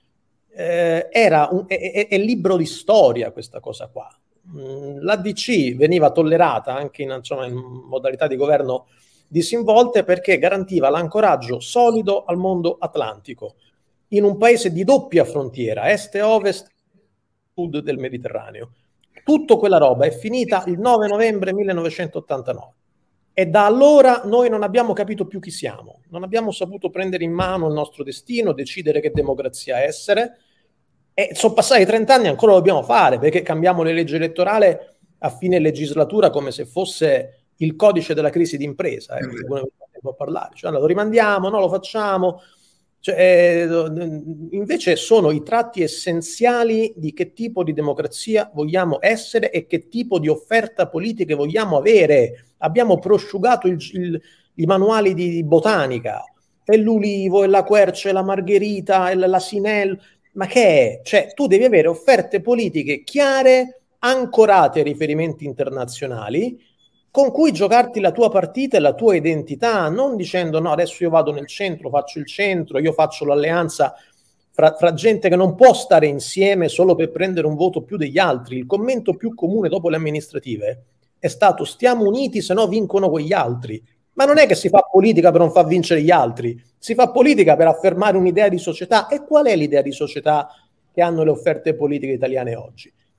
Eh, era un è, è, è libro di storia questa cosa qua. Mm, l'A D C veniva tollerata anche in, insomma, in modalità di governo disinvolte perché garantiva l'ancoraggio solido al mondo atlantico in un paese di doppia frontiera, est e ovest, sud del Mediterraneo. Tutta quella roba è finita il nove novembre millenovecentottantanove. E da allora noi non abbiamo capito più chi siamo, non abbiamo saputo prendere in mano il nostro destino, decidere che democrazia essere, e sono passati trent'anni e ancora lo dobbiamo fare, perché cambiamo le leggi elettorali a fine legislatura come se fosse il codice della crisi d'impresa, eh, può parlare, cioè, allora, lo rimandiamo, no, lo facciamo, cioè, eh, invece sono i tratti essenziali di che tipo di democrazia vogliamo essere e che tipo di offerta politica vogliamo avere. Abbiamo prosciugato il, il, i manuali di botanica, e l'ulivo, e la quercia, e la margherita, e l'asinello, ma che è? Cioè, tu devi avere offerte politiche chiare, ancorate ai riferimenti internazionali, con cui giocarti la tua partita e la tua identità, non dicendo no, adesso io vado nel centro, faccio il centro, io faccio l'alleanza fra, fra gente che non può stare insieme solo per prendere un voto più degli altri. Il commento più comune dopo le amministrative è stato stiamo uniti se no vincono quegli altri. Ma non è che si fa politica per non far vincere gli altri, si fa politica per affermare un'idea di società. E qual è l'idea di società che hanno le offerte politiche italiane oggi?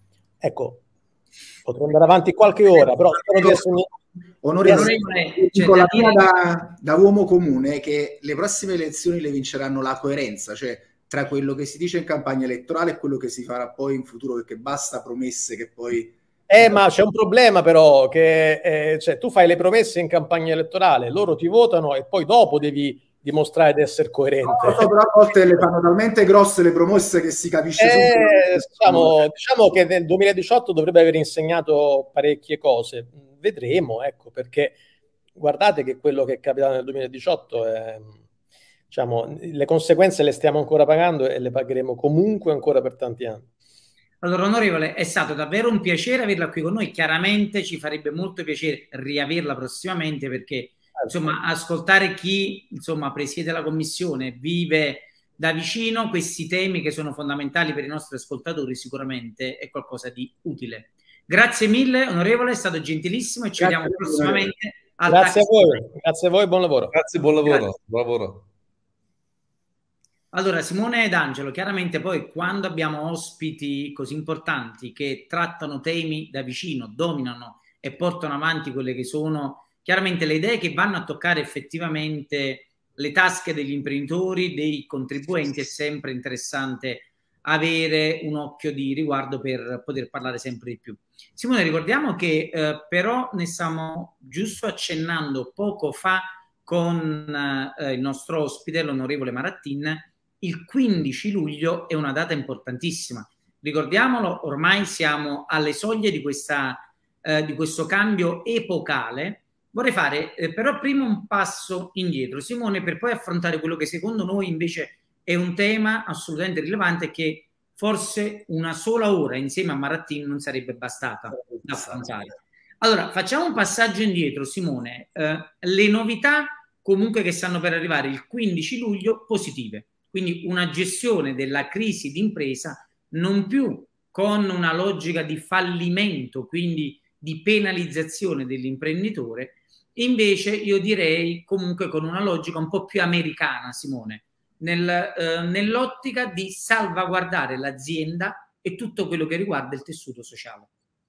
ecco, potrei andare avanti qualche ora, però spero di essere... Onorevole, dico la mia da, da uomo comune che le prossime elezioni le vinceranno la coerenza, cioè tra quello che si dice in campagna elettorale e quello che si farà poi in futuro, perché basta promesse che poi... Eh, ma c'è un problema però, che eh, cioè, tu fai le promesse in campagna elettorale, loro ti votano e poi dopo devi dimostrare di essere coerente. No, so, però a volte le fanno talmente grosse le promesse che si capisce eh, diciamo, diciamo che nel duemiladiciotto dovrebbe aver insegnato parecchie cose. Vedremo, ecco, perché guardate che quello che è capitato nel duemiladiciotto è, diciamo, le conseguenze le stiamo ancora pagando e le pagheremo comunque ancora per tanti anni. Allora, onorevole, è stato davvero un piacere averla qui con noi. Chiaramente ci farebbe molto piacere riaverla prossimamente, perché insomma, ascoltare chi insomma presiede la commissione, vive da vicino questi temi che sono fondamentali per i nostri ascoltatori, sicuramente è qualcosa di utile. Grazie mille, onorevole, è stato gentilissimo e ci Grazie vediamo prossimamente. Al Grazie a voi, grazie a voi, buon lavoro. Grazie, buon lavoro. Grazie. Buon lavoro. Allora, Simone ed Angelo, chiaramente poi quando abbiamo ospiti così importanti che trattano temi da vicino, dominano e portano avanti quelle che sono chiaramente le idee che vanno a toccare effettivamente le tasche degli imprenditori, dei contribuenti, è sempre interessante avere un occhio di riguardo per poter parlare sempre di più. Simone, ricordiamo che eh, però ne stiamo giusto accennando poco fa con eh, il nostro ospite, l'onorevole Marattin. Il quindici luglio è una data importantissima. Ricordiamolo, ormai siamo alle soglie di, questa, eh, di questo cambio epocale. Vorrei fare eh, però prima un passo indietro, Simone, per poi affrontare quello che secondo noi invece è un tema assolutamente rilevante, che forse una sola ora insieme a Marattin non sarebbe bastata da affrontare. Allora, facciamo un passaggio indietro, Simone. Eh, le novità comunque che stanno per arrivare il quindici luglio positive. Quindi una gestione della crisi d'impresa non più con una logica di fallimento, quindi di penalizzazione dell'imprenditore, invece io direi comunque con una logica un po' più americana, Simone, nel, eh, nell'ottica di salvaguardare l'azienda e tutto quello che riguarda il tessuto sociale.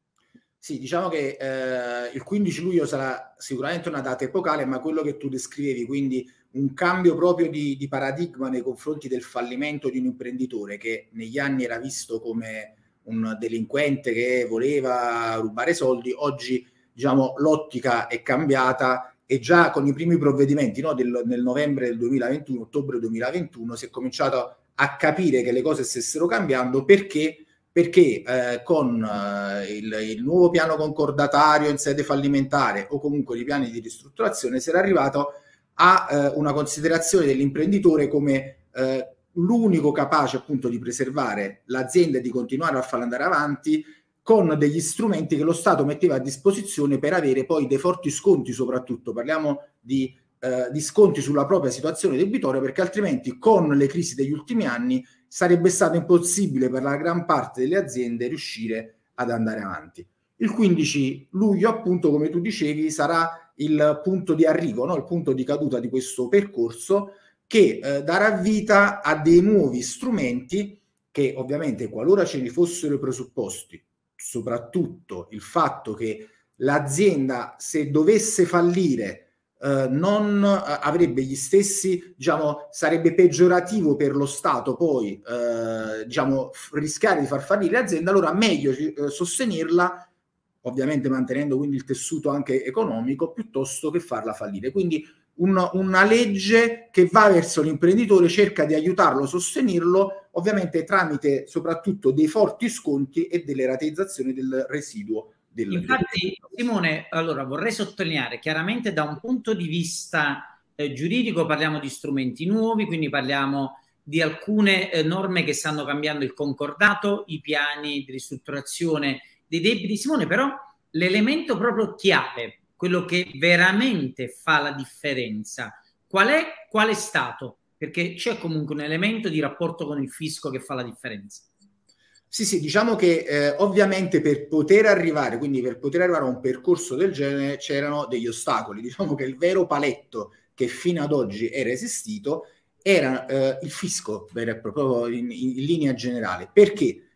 Sì, diciamo che eh, il quindici luglio sarà sicuramente una data epocale, ma quello che tu descrivevi, quindi un cambio proprio di, di paradigma nei confronti del fallimento di un imprenditore che negli anni era visto come un delinquente che voleva rubare soldi, oggi diciamo l'ottica è cambiata e già con i primi provvedimenti, no, del, nel novembre del duemilaventuno, ottobre duemilaventuno, si è cominciato a capire che le cose stessero cambiando. Perché? Perché eh, con eh, il, il nuovo piano concordatario in sede fallimentare o comunque i piani di ristrutturazione si era arrivato a eh, una considerazione dell'imprenditore come eh, l'unico capace appunto di preservare l'azienda e di continuare a farla andare avanti con degli strumenti che lo Stato metteva a disposizione per avere poi dei forti sconti, soprattutto parliamo di, eh, di sconti sulla propria situazione debitoria, perché altrimenti con le crisi degli ultimi anni sarebbe stato impossibile per la gran parte delle aziende riuscire ad andare avanti. Il quindici luglio, appunto, come tu dicevi, sarà il punto di arrivo, no? Il punto di caduta di questo percorso che eh, darà vita a dei nuovi strumenti che ovviamente, qualora ce ne fossero i presupposti, soprattutto il fatto che l'azienda, se dovesse fallire, Uh, non uh, avrebbe gli stessi, diciamo, sarebbe peggiorativo per lo Stato poi uh, diciamo, rischiare di far fallire l'azienda, allora meglio uh, sostenerla, ovviamente mantenendo quindi il tessuto anche economico, piuttosto che farla fallire. Quindi un, una legge che va verso l'imprenditore, cerca di aiutarlo, sostenerlo, ovviamente tramite soprattutto dei forti sconti e delle rateizzazioni del residuo. Del, Infatti, del... Simone, allora vorrei sottolineare chiaramente da un punto di vista eh, giuridico parliamo di strumenti nuovi, quindi parliamo di alcune eh, norme che stanno cambiando il concordato, i piani di ristrutturazione dei debiti. Simone, però l'elemento proprio chiave, quello che veramente fa la differenza, qual è, qual è stato? Perché c'è comunque un elemento di rapporto con il fisco che fa la differenza. Sì, sì, diciamo che eh, ovviamente per poter arrivare, quindi per poter arrivare a un percorso del genere c'erano degli ostacoli. Diciamo che il vero paletto che fino ad oggi era esistito era eh, il fisco vero e proprio in, in linea generale. Perché?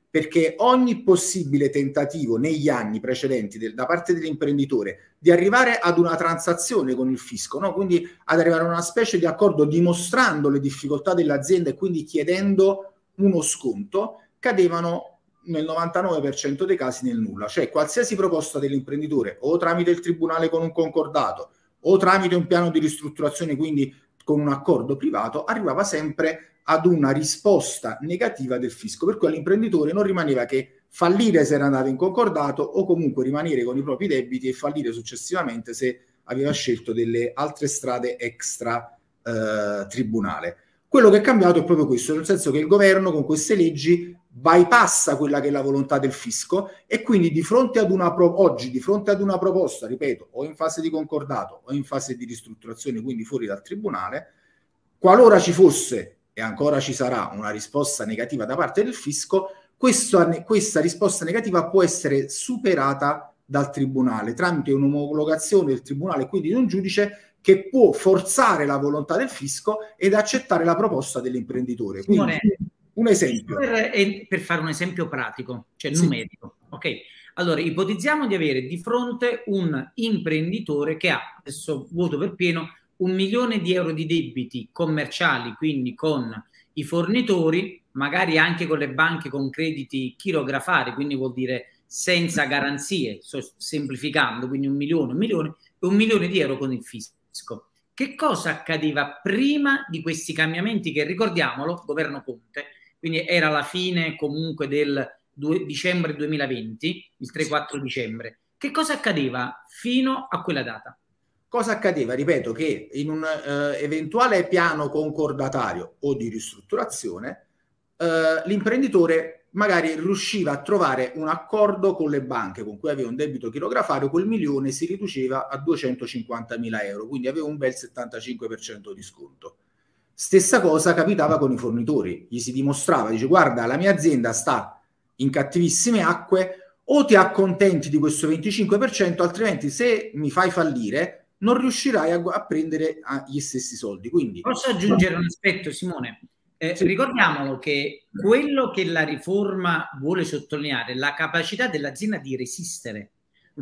perché ogni possibile tentativo negli anni precedenti del, da parte dell'imprenditore di arrivare ad una transazione con il fisco, no? Quindi ad arrivare a una specie di accordo dimostrando le difficoltà dell'azienda e quindi chiedendo uno sconto, cadevano nel novantanove per cento dei casi nel nulla. Cioè qualsiasi proposta dell'imprenditore o tramite il tribunale con un concordato o tramite un piano di ristrutturazione, quindi con un accordo privato, arrivava sempre ad una risposta negativa del fisco, per cui all'imprenditore non rimaneva che fallire se era andato in concordato o comunque rimanere con i propri debiti e fallire successivamente se aveva scelto delle altre strade extra eh, tribunale. Quello che è cambiato è proprio questo, nel senso che il governo con queste leggi bypassa quella che è la volontà del fisco e quindi di fronte ad una pro- oggi di fronte ad una proposta, ripeto, o in fase di concordato o in fase di ristrutturazione, quindi fuori dal tribunale, qualora ci fosse e ancora ci sarà una risposta negativa da parte del fisco, questo, questa risposta negativa può essere superata dal tribunale tramite un'omologazione del tribunale, quindi di un giudice che può forzare la volontà del fisco ed accettare la proposta dell'imprenditore. Quindi, Simone, un esempio. Per, per fare un esempio pratico, cioè sì. numerico, ok? Allora, ipotizziamo di avere di fronte un imprenditore che ha, adesso vuoto per pieno, un milione di euro di debiti commerciali, quindi con i fornitori, magari anche con le banche con crediti chirografari, quindi vuol dire senza garanzie, so, semplificando, quindi un milione, un milione e un milione di euro con il fisco. Che cosa accadeva prima di questi cambiamenti che, ricordiamolo, governo Conte, quindi era la fine comunque del due, dicembre duemilaventi, il tre quattro dicembre. Che cosa accadeva fino a quella data? Cosa accadeva? Ripeto che in un eh, eventuale piano concordatario o di ristrutturazione eh, l'imprenditore magari riusciva a trovare un accordo con le banche con cui aveva un debito chirografario, quel milione si riduceva a duecentocinquantamila euro, quindi aveva un bel settantacinque per cento di sconto. Stessa cosa capitava con i fornitori, gli si dimostrava, dice guarda la mia azienda sta in cattivissime acque, o ti accontenti di questo venticinque per cento, altrimenti se mi fai fallire non riuscirai a, a prendere gli stessi soldi. Quindi, posso aggiungere un aspetto, Simone? Eh, sì. Ricordiamolo che quello che la riforma vuole sottolineare è la capacità dell'azienda di resistere.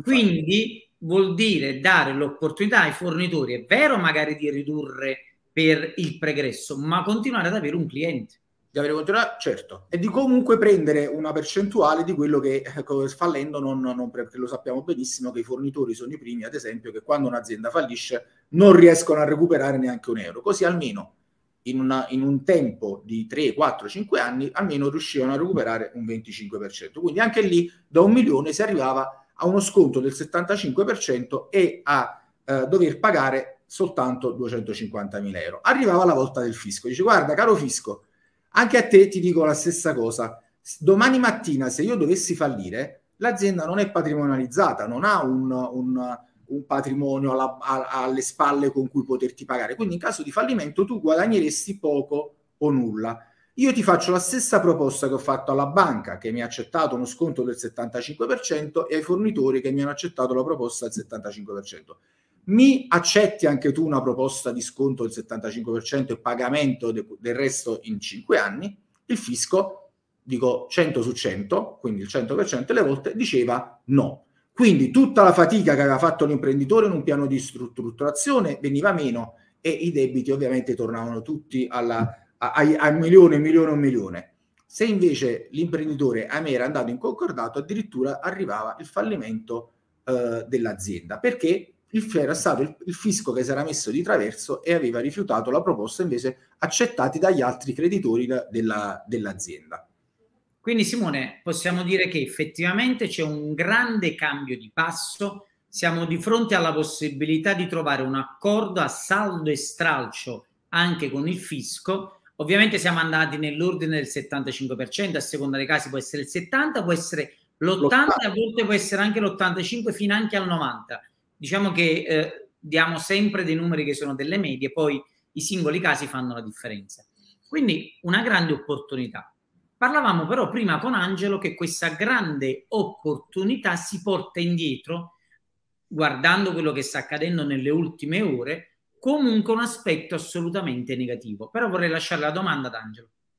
Quindi vuol dire dare l'opportunità ai fornitori, è vero magari di ridurre per il pregresso, ma continuare ad avere un cliente. Di avere continuato, certo, e di comunque prendere una percentuale di quello che ecco, fallendo non, non, perché lo sappiamo benissimo che i fornitori sono i primi, ad esempio, che quando un'azienda fallisce non riescono a recuperare neanche un euro, così almeno in, una, in un tempo di tre, quattro, cinque anni almeno riuscivano a recuperare un venticinque per cento, quindi anche lì da un milione si arrivava a uno sconto del settantacinque per cento e a eh, dover pagare soltanto duecentocinquantamila euro. Arrivava la volta del fisco, dice guarda caro fisco, anche a te ti dico la stessa cosa, domani mattina se io dovessi fallire l'azienda non è patrimonializzata, non ha un, un, un patrimonio alla, a, alle spalle con cui poterti pagare, quindi in caso di fallimento tu guadagneresti poco o nulla. Io ti faccio la stessa proposta che ho fatto alla banca che mi ha accettato uno sconto del settantacinque per cento e ai fornitori che mi hanno accettato la proposta del settantacinque per cento. Mi accetti anche tu una proposta di sconto del settantacinque per cento e pagamento de- del resto in cinque anni? Il fisco, dico cento su cento, quindi il cento per cento delle volte, diceva no. Quindi tutta la fatica che aveva fatto l'imprenditore in un piano di strutturazione veniva meno e i debiti ovviamente tornavano tutti alla, a, a, a milione, milione, un milione. Se invece l'imprenditore a me era andato in concordato, addirittura arrivava il fallimento eh, dell'azienda. Perché? Il, era stato il, il fisco che si era messo di traverso e aveva rifiutato la proposta invece accettati dagli altri creditori da, della, dell'azienda. Quindi Simone, possiamo dire che effettivamente c'è un grande cambio di passo, siamo di fronte alla possibilità di trovare un accordo a saldo e stralcio anche con il fisco. Ovviamente siamo andati nell'ordine del settantacinque per cento, a seconda dei casi può essere il settanta, può essere l'ottanta, a volte può essere anche l'ottantacinque fino anche al novanta. Diciamo che eh, diamo sempre dei numeri che sono delle medie, poi i singoli casi fanno la differenza. Quindi una grande opportunità. Parlavamo però prima con Angelo che questa grande opportunità si porta indietro, guardando quello che sta accadendo nelle ultime ore, comunque un aspetto assolutamente negativo. Però vorrei lasciare la domanda ad Angelo.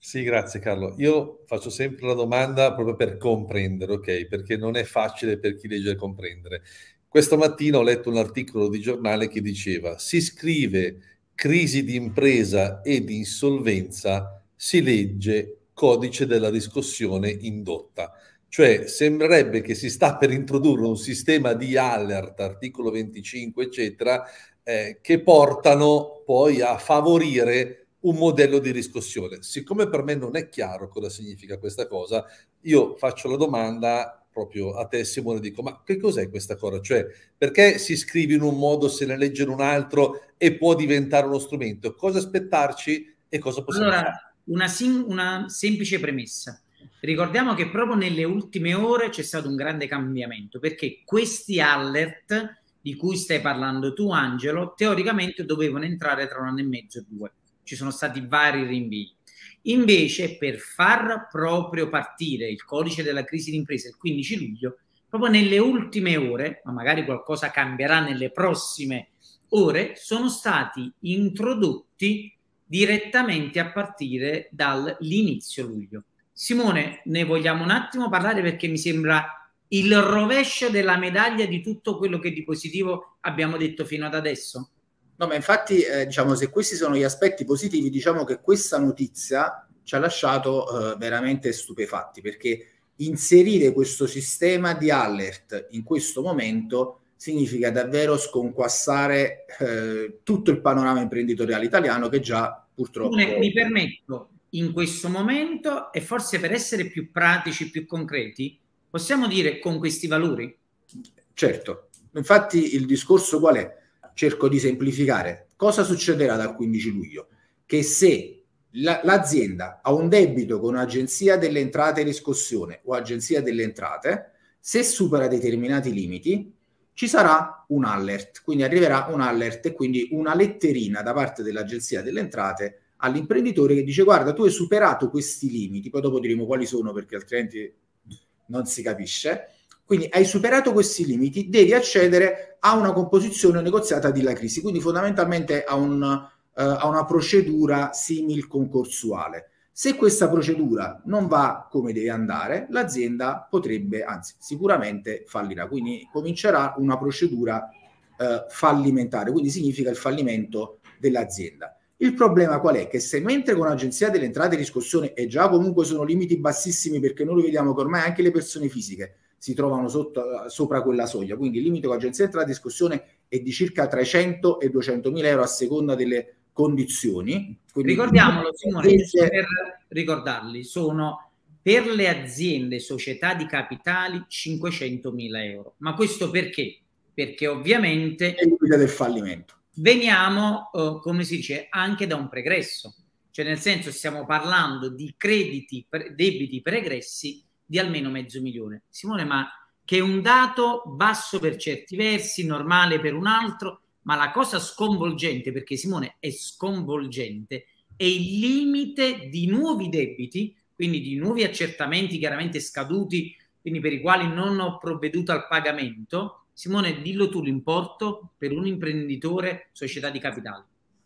Sì, grazie Carlo. Io faccio sempre la domanda proprio per comprendere, ok? Perché non è facile per chi legge comprendere. Questa mattina ho letto un articolo di giornale che diceva: si scrive crisi di impresa e di insolvenza, si legge codice della riscossione indotta. Cioè sembrerebbe che si sta per introdurre un sistema di alert, articolo venticinque, eccetera, eh, che portano poi a favorire un modello di riscossione. Siccome per me non è chiaro cosa significa questa cosa, io faccio la domanda proprio a te, Simone, dico: ma che cos'è questa cosa? Cioè, perché si scrive in un modo, se ne legge in un altro e può diventare uno strumento? Cosa aspettarci e cosa possiamo allora, fare? Una, sim- una semplice premessa. Ricordiamo che proprio nelle ultime ore c'è stato un grande cambiamento, perché questi alert di cui stai parlando tu, Angelo, teoricamente dovevano entrare tra un anno e mezzo e due. Ci sono stati vari rinvii. Invece, per far proprio partire il codice della crisi d'impresa il quindici luglio, proprio nelle ultime ore, ma magari qualcosa cambierà nelle prossime ore, sono stati introdotti direttamente a partire dall'inizio luglio. Simone, ne vogliamo un attimo parlare, perché mi sembra il rovescio della medaglia di tutto quello che di positivo abbiamo detto fino ad adesso. No, ma infatti, eh, diciamo, se questi sono gli aspetti positivi, diciamo che questa notizia ci ha lasciato eh, veramente stupefatti, perché inserire questo sistema di alert in questo momento significa davvero sconquassare eh, tutto il panorama imprenditoriale italiano, che già purtroppo... Simone, mi permetto, in questo momento, e forse per essere più pratici, più concreti, possiamo dire con questi valori? Certo, infatti il discorso qual è? Cerco di semplificare. Cosa succederà dal quindici luglio? Che se la, l'azienda ha un debito con agenzia delle entrate e riscossione o agenzia delle entrate, se supera determinati limiti, ci sarà un alert, quindi arriverà un alert e quindi una letterina da parte dell'agenzia delle entrate all'imprenditore che dice: guarda, tu hai superato questi limiti, poi dopo diremo quali sono perché altrimenti non si capisce. Quindi hai superato questi limiti, devi accedere a una composizione negoziata della crisi, quindi fondamentalmente a, un, uh, a una procedura simil concorsuale. Se questa procedura non va come deve andare, l'azienda potrebbe, anzi sicuramente fallirà, quindi comincerà una procedura uh, fallimentare, quindi significa il fallimento dell'azienda. Il problema qual è? Che se mentre con l'agenzia delle entrate e riscossione, e già comunque sono limiti bassissimi, perché noi lo vediamo che ormai anche le persone fisiche si trovano sotto, sopra quella soglia, quindi il limite con l'agenzia di entrata e discussione è di circa tra i cento e i duecentomila euro a seconda delle condizioni. Quindi, ricordiamolo, Simone, giusto per ricordarli, sono per le aziende, società di capitali, cinquecentomila euro. Ma questo perché? Perché ovviamente è il limite del fallimento. Veniamo, eh, come si dice, anche da un pregresso, cioè nel senso stiamo parlando di crediti, pre- debiti pregressi di almeno mezzo milione. Simone, ma che è un dato basso per certi versi, normale per un altro, ma la cosa sconvolgente, perché Simone è sconvolgente, è il limite di nuovi debiti, quindi di nuovi accertamenti chiaramente scaduti, quindi per i quali non ho provveduto al pagamento. Simone, dillo tu l'importo per un imprenditore, società di capitale.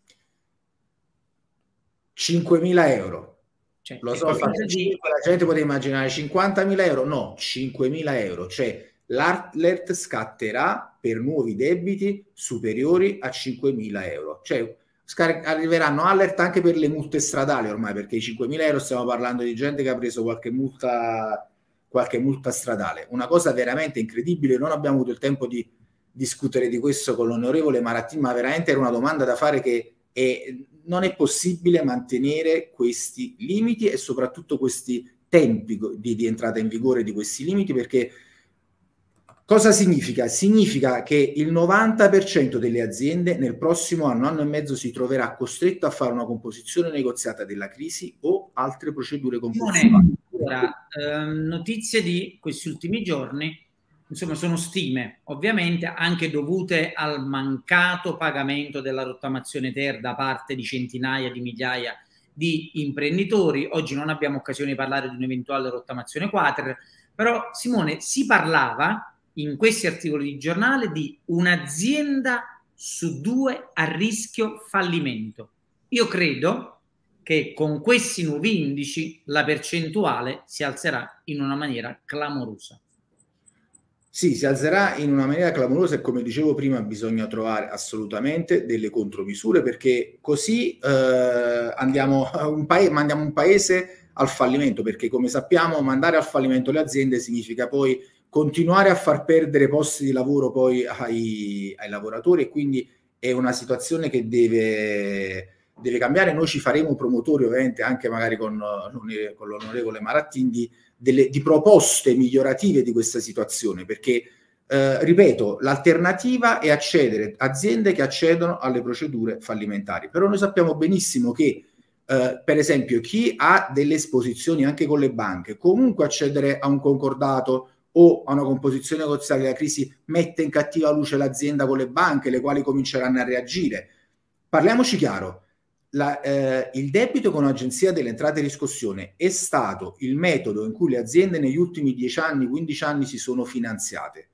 cinquemila euro. Cioè, Lo so, fa di... la gente poteva immaginare cinquantamila euro, no, cinquemila euro, cioè l'alert scatterà per nuovi debiti superiori a cinquemila euro, cioè scar- arriveranno alert anche per le multe stradali ormai, perché i cinquemila euro stiamo parlando di gente che ha preso qualche multa, qualche multa stradale, una cosa veramente incredibile. Non abbiamo avuto il tempo di discutere di questo con l'onorevole Marattini, ma veramente era una domanda da fare, che è, non è possibile mantenere questi limiti e soprattutto questi tempi di, di entrata in vigore di questi limiti, perché cosa significa? Significa che il novanta per cento delle aziende nel prossimo anno, anno e mezzo, si troverà costretto a fare una composizione negoziata della crisi o altre procedure concorsuali. Ora, ehm, notizie di questi ultimi giorni, insomma, sono stime, ovviamente anche dovute al mancato pagamento della rottamazione ter da parte di centinaia di migliaia di imprenditori. Oggi non abbiamo occasione di parlare di un'eventuale rottamazione quater, però Simone, si parlava in questi articoli di giornale di un'azienda su due a rischio fallimento. Io credo che con questi nuovi indici la percentuale si alzerà in una maniera clamorosa. Sì, si alzerà in una maniera clamorosa e come dicevo prima bisogna trovare assolutamente delle contromisure, perché così eh, andiamo un paese, mandiamo un paese al fallimento, perché come sappiamo mandare al fallimento le aziende significa poi continuare a far perdere posti di lavoro poi ai, ai lavoratori, e quindi è una situazione che deve... deve cambiare. Noi ci faremo promotori ovviamente anche magari con, con l'onorevole Maratin di, delle, di proposte migliorative di questa situazione, perché eh, ripeto, l'alternativa è accedere aziende che accedono alle procedure fallimentari, però noi sappiamo benissimo che eh, per esempio chi ha delle esposizioni anche con le banche, comunque accedere a un concordato o a una composizione negoziale della crisi mette in cattiva luce l'azienda con le banche, le quali cominceranno a reagire. Parliamoci chiaro. La, eh, il debito con l'Agenzia delle Entrate e Riscossione è stato il metodo in cui le aziende negli ultimi dieci anni, quindici anni si sono finanziate.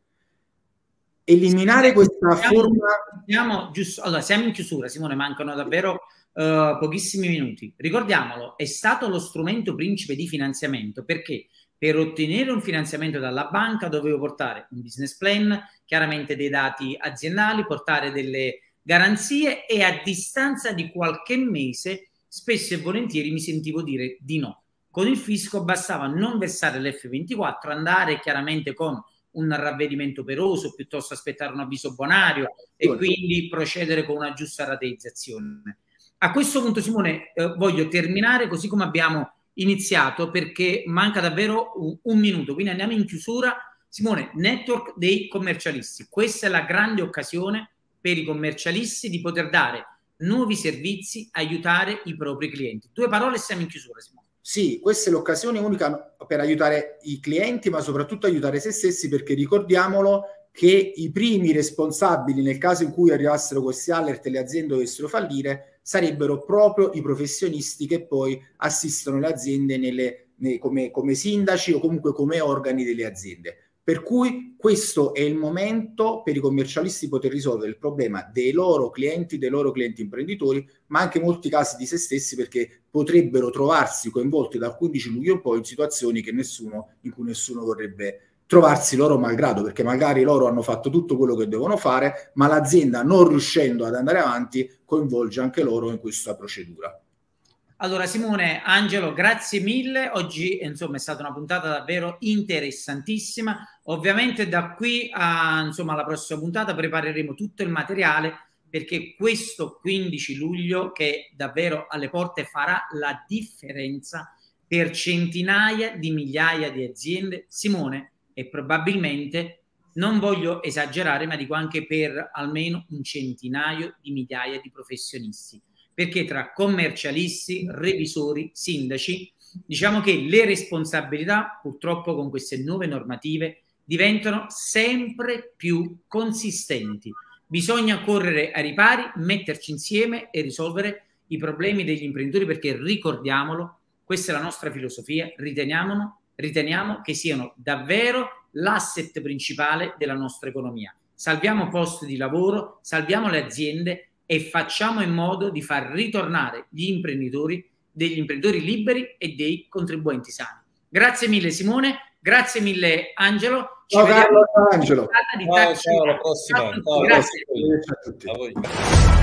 Eliminare sì, questa siamo, forma... Siamo, giusto, allora, siamo in chiusura, Simone, mancano davvero uh, pochissimi minuti. Ricordiamolo, è stato lo strumento principe di finanziamento, perché per ottenere un finanziamento dalla banca dovevo portare un business plan, chiaramente dei dati aziendali, portare delle garanzie, e a distanza di qualche mese spesso e volentieri mi sentivo dire di no. Con il fisco bastava non versare l'F ventiquattro, andare chiaramente con un ravvedimento operoso, piuttosto aspettare un avviso bonario e quindi procedere con una giusta rateizzazione. A questo punto, Simone, eh, voglio terminare così come abbiamo iniziato, perché manca davvero un, un minuto, quindi andiamo in chiusura. Simone, network dei commercialisti, questa è la grande occasione per i commercialisti di poter dare nuovi servizi, aiutare i propri clienti. Due parole e siamo in chiusura, Simone. Sì, questa è l'occasione unica per aiutare i clienti, ma soprattutto aiutare se stessi, perché ricordiamolo che i primi responsabili nel caso in cui arrivassero questi alert e le aziende dovessero fallire sarebbero proprio i professionisti che poi assistono le aziende nelle, nei, come, come sindaci o comunque come organi delle aziende. Per cui questo è il momento per i commercialisti poter risolvere il problema dei loro clienti, dei loro clienti imprenditori, ma anche in molti casi di se stessi, perché potrebbero trovarsi coinvolti dal quindici luglio in poi in situazioni che nessuno, in cui nessuno vorrebbe trovarsi loro malgrado, perché magari loro hanno fatto tutto quello che devono fare, ma l'azienda, non riuscendo ad andare avanti, coinvolge anche loro in questa procedura. Allora Simone, Angelo, grazie mille. Oggi insomma è stata una puntata davvero interessantissima. Ovviamente da qui a, insomma, alla prossima puntata prepareremo tutto il materiale, perché questo quindici luglio, che davvero alle porte, farà la differenza per centinaia di migliaia di aziende, Simone, e probabilmente, non voglio esagerare, ma dico anche per almeno un centinaio di migliaia di professionisti. Perché tra commercialisti, revisori, sindaci, diciamo che le responsabilità purtroppo con queste nuove normative diventano sempre più consistenti. Bisogna correre ai ripari, metterci insieme e risolvere i problemi degli imprenditori, perché ricordiamolo, questa è la nostra filosofia, riteniamo, riteniamo che siano davvero l'asset principale della nostra economia. Salviamo posti di lavoro, salviamo le aziende e facciamo in modo di far ritornare gli imprenditori, degli imprenditori liberi e dei contribuenti sani. Grazie mille Simone, grazie mille Angelo. Ci ciao Carlo, ciao Angelo. Ciao, ciao, alla prossima. Ciao, ciao, grazie. Grazie a tutti. A voi.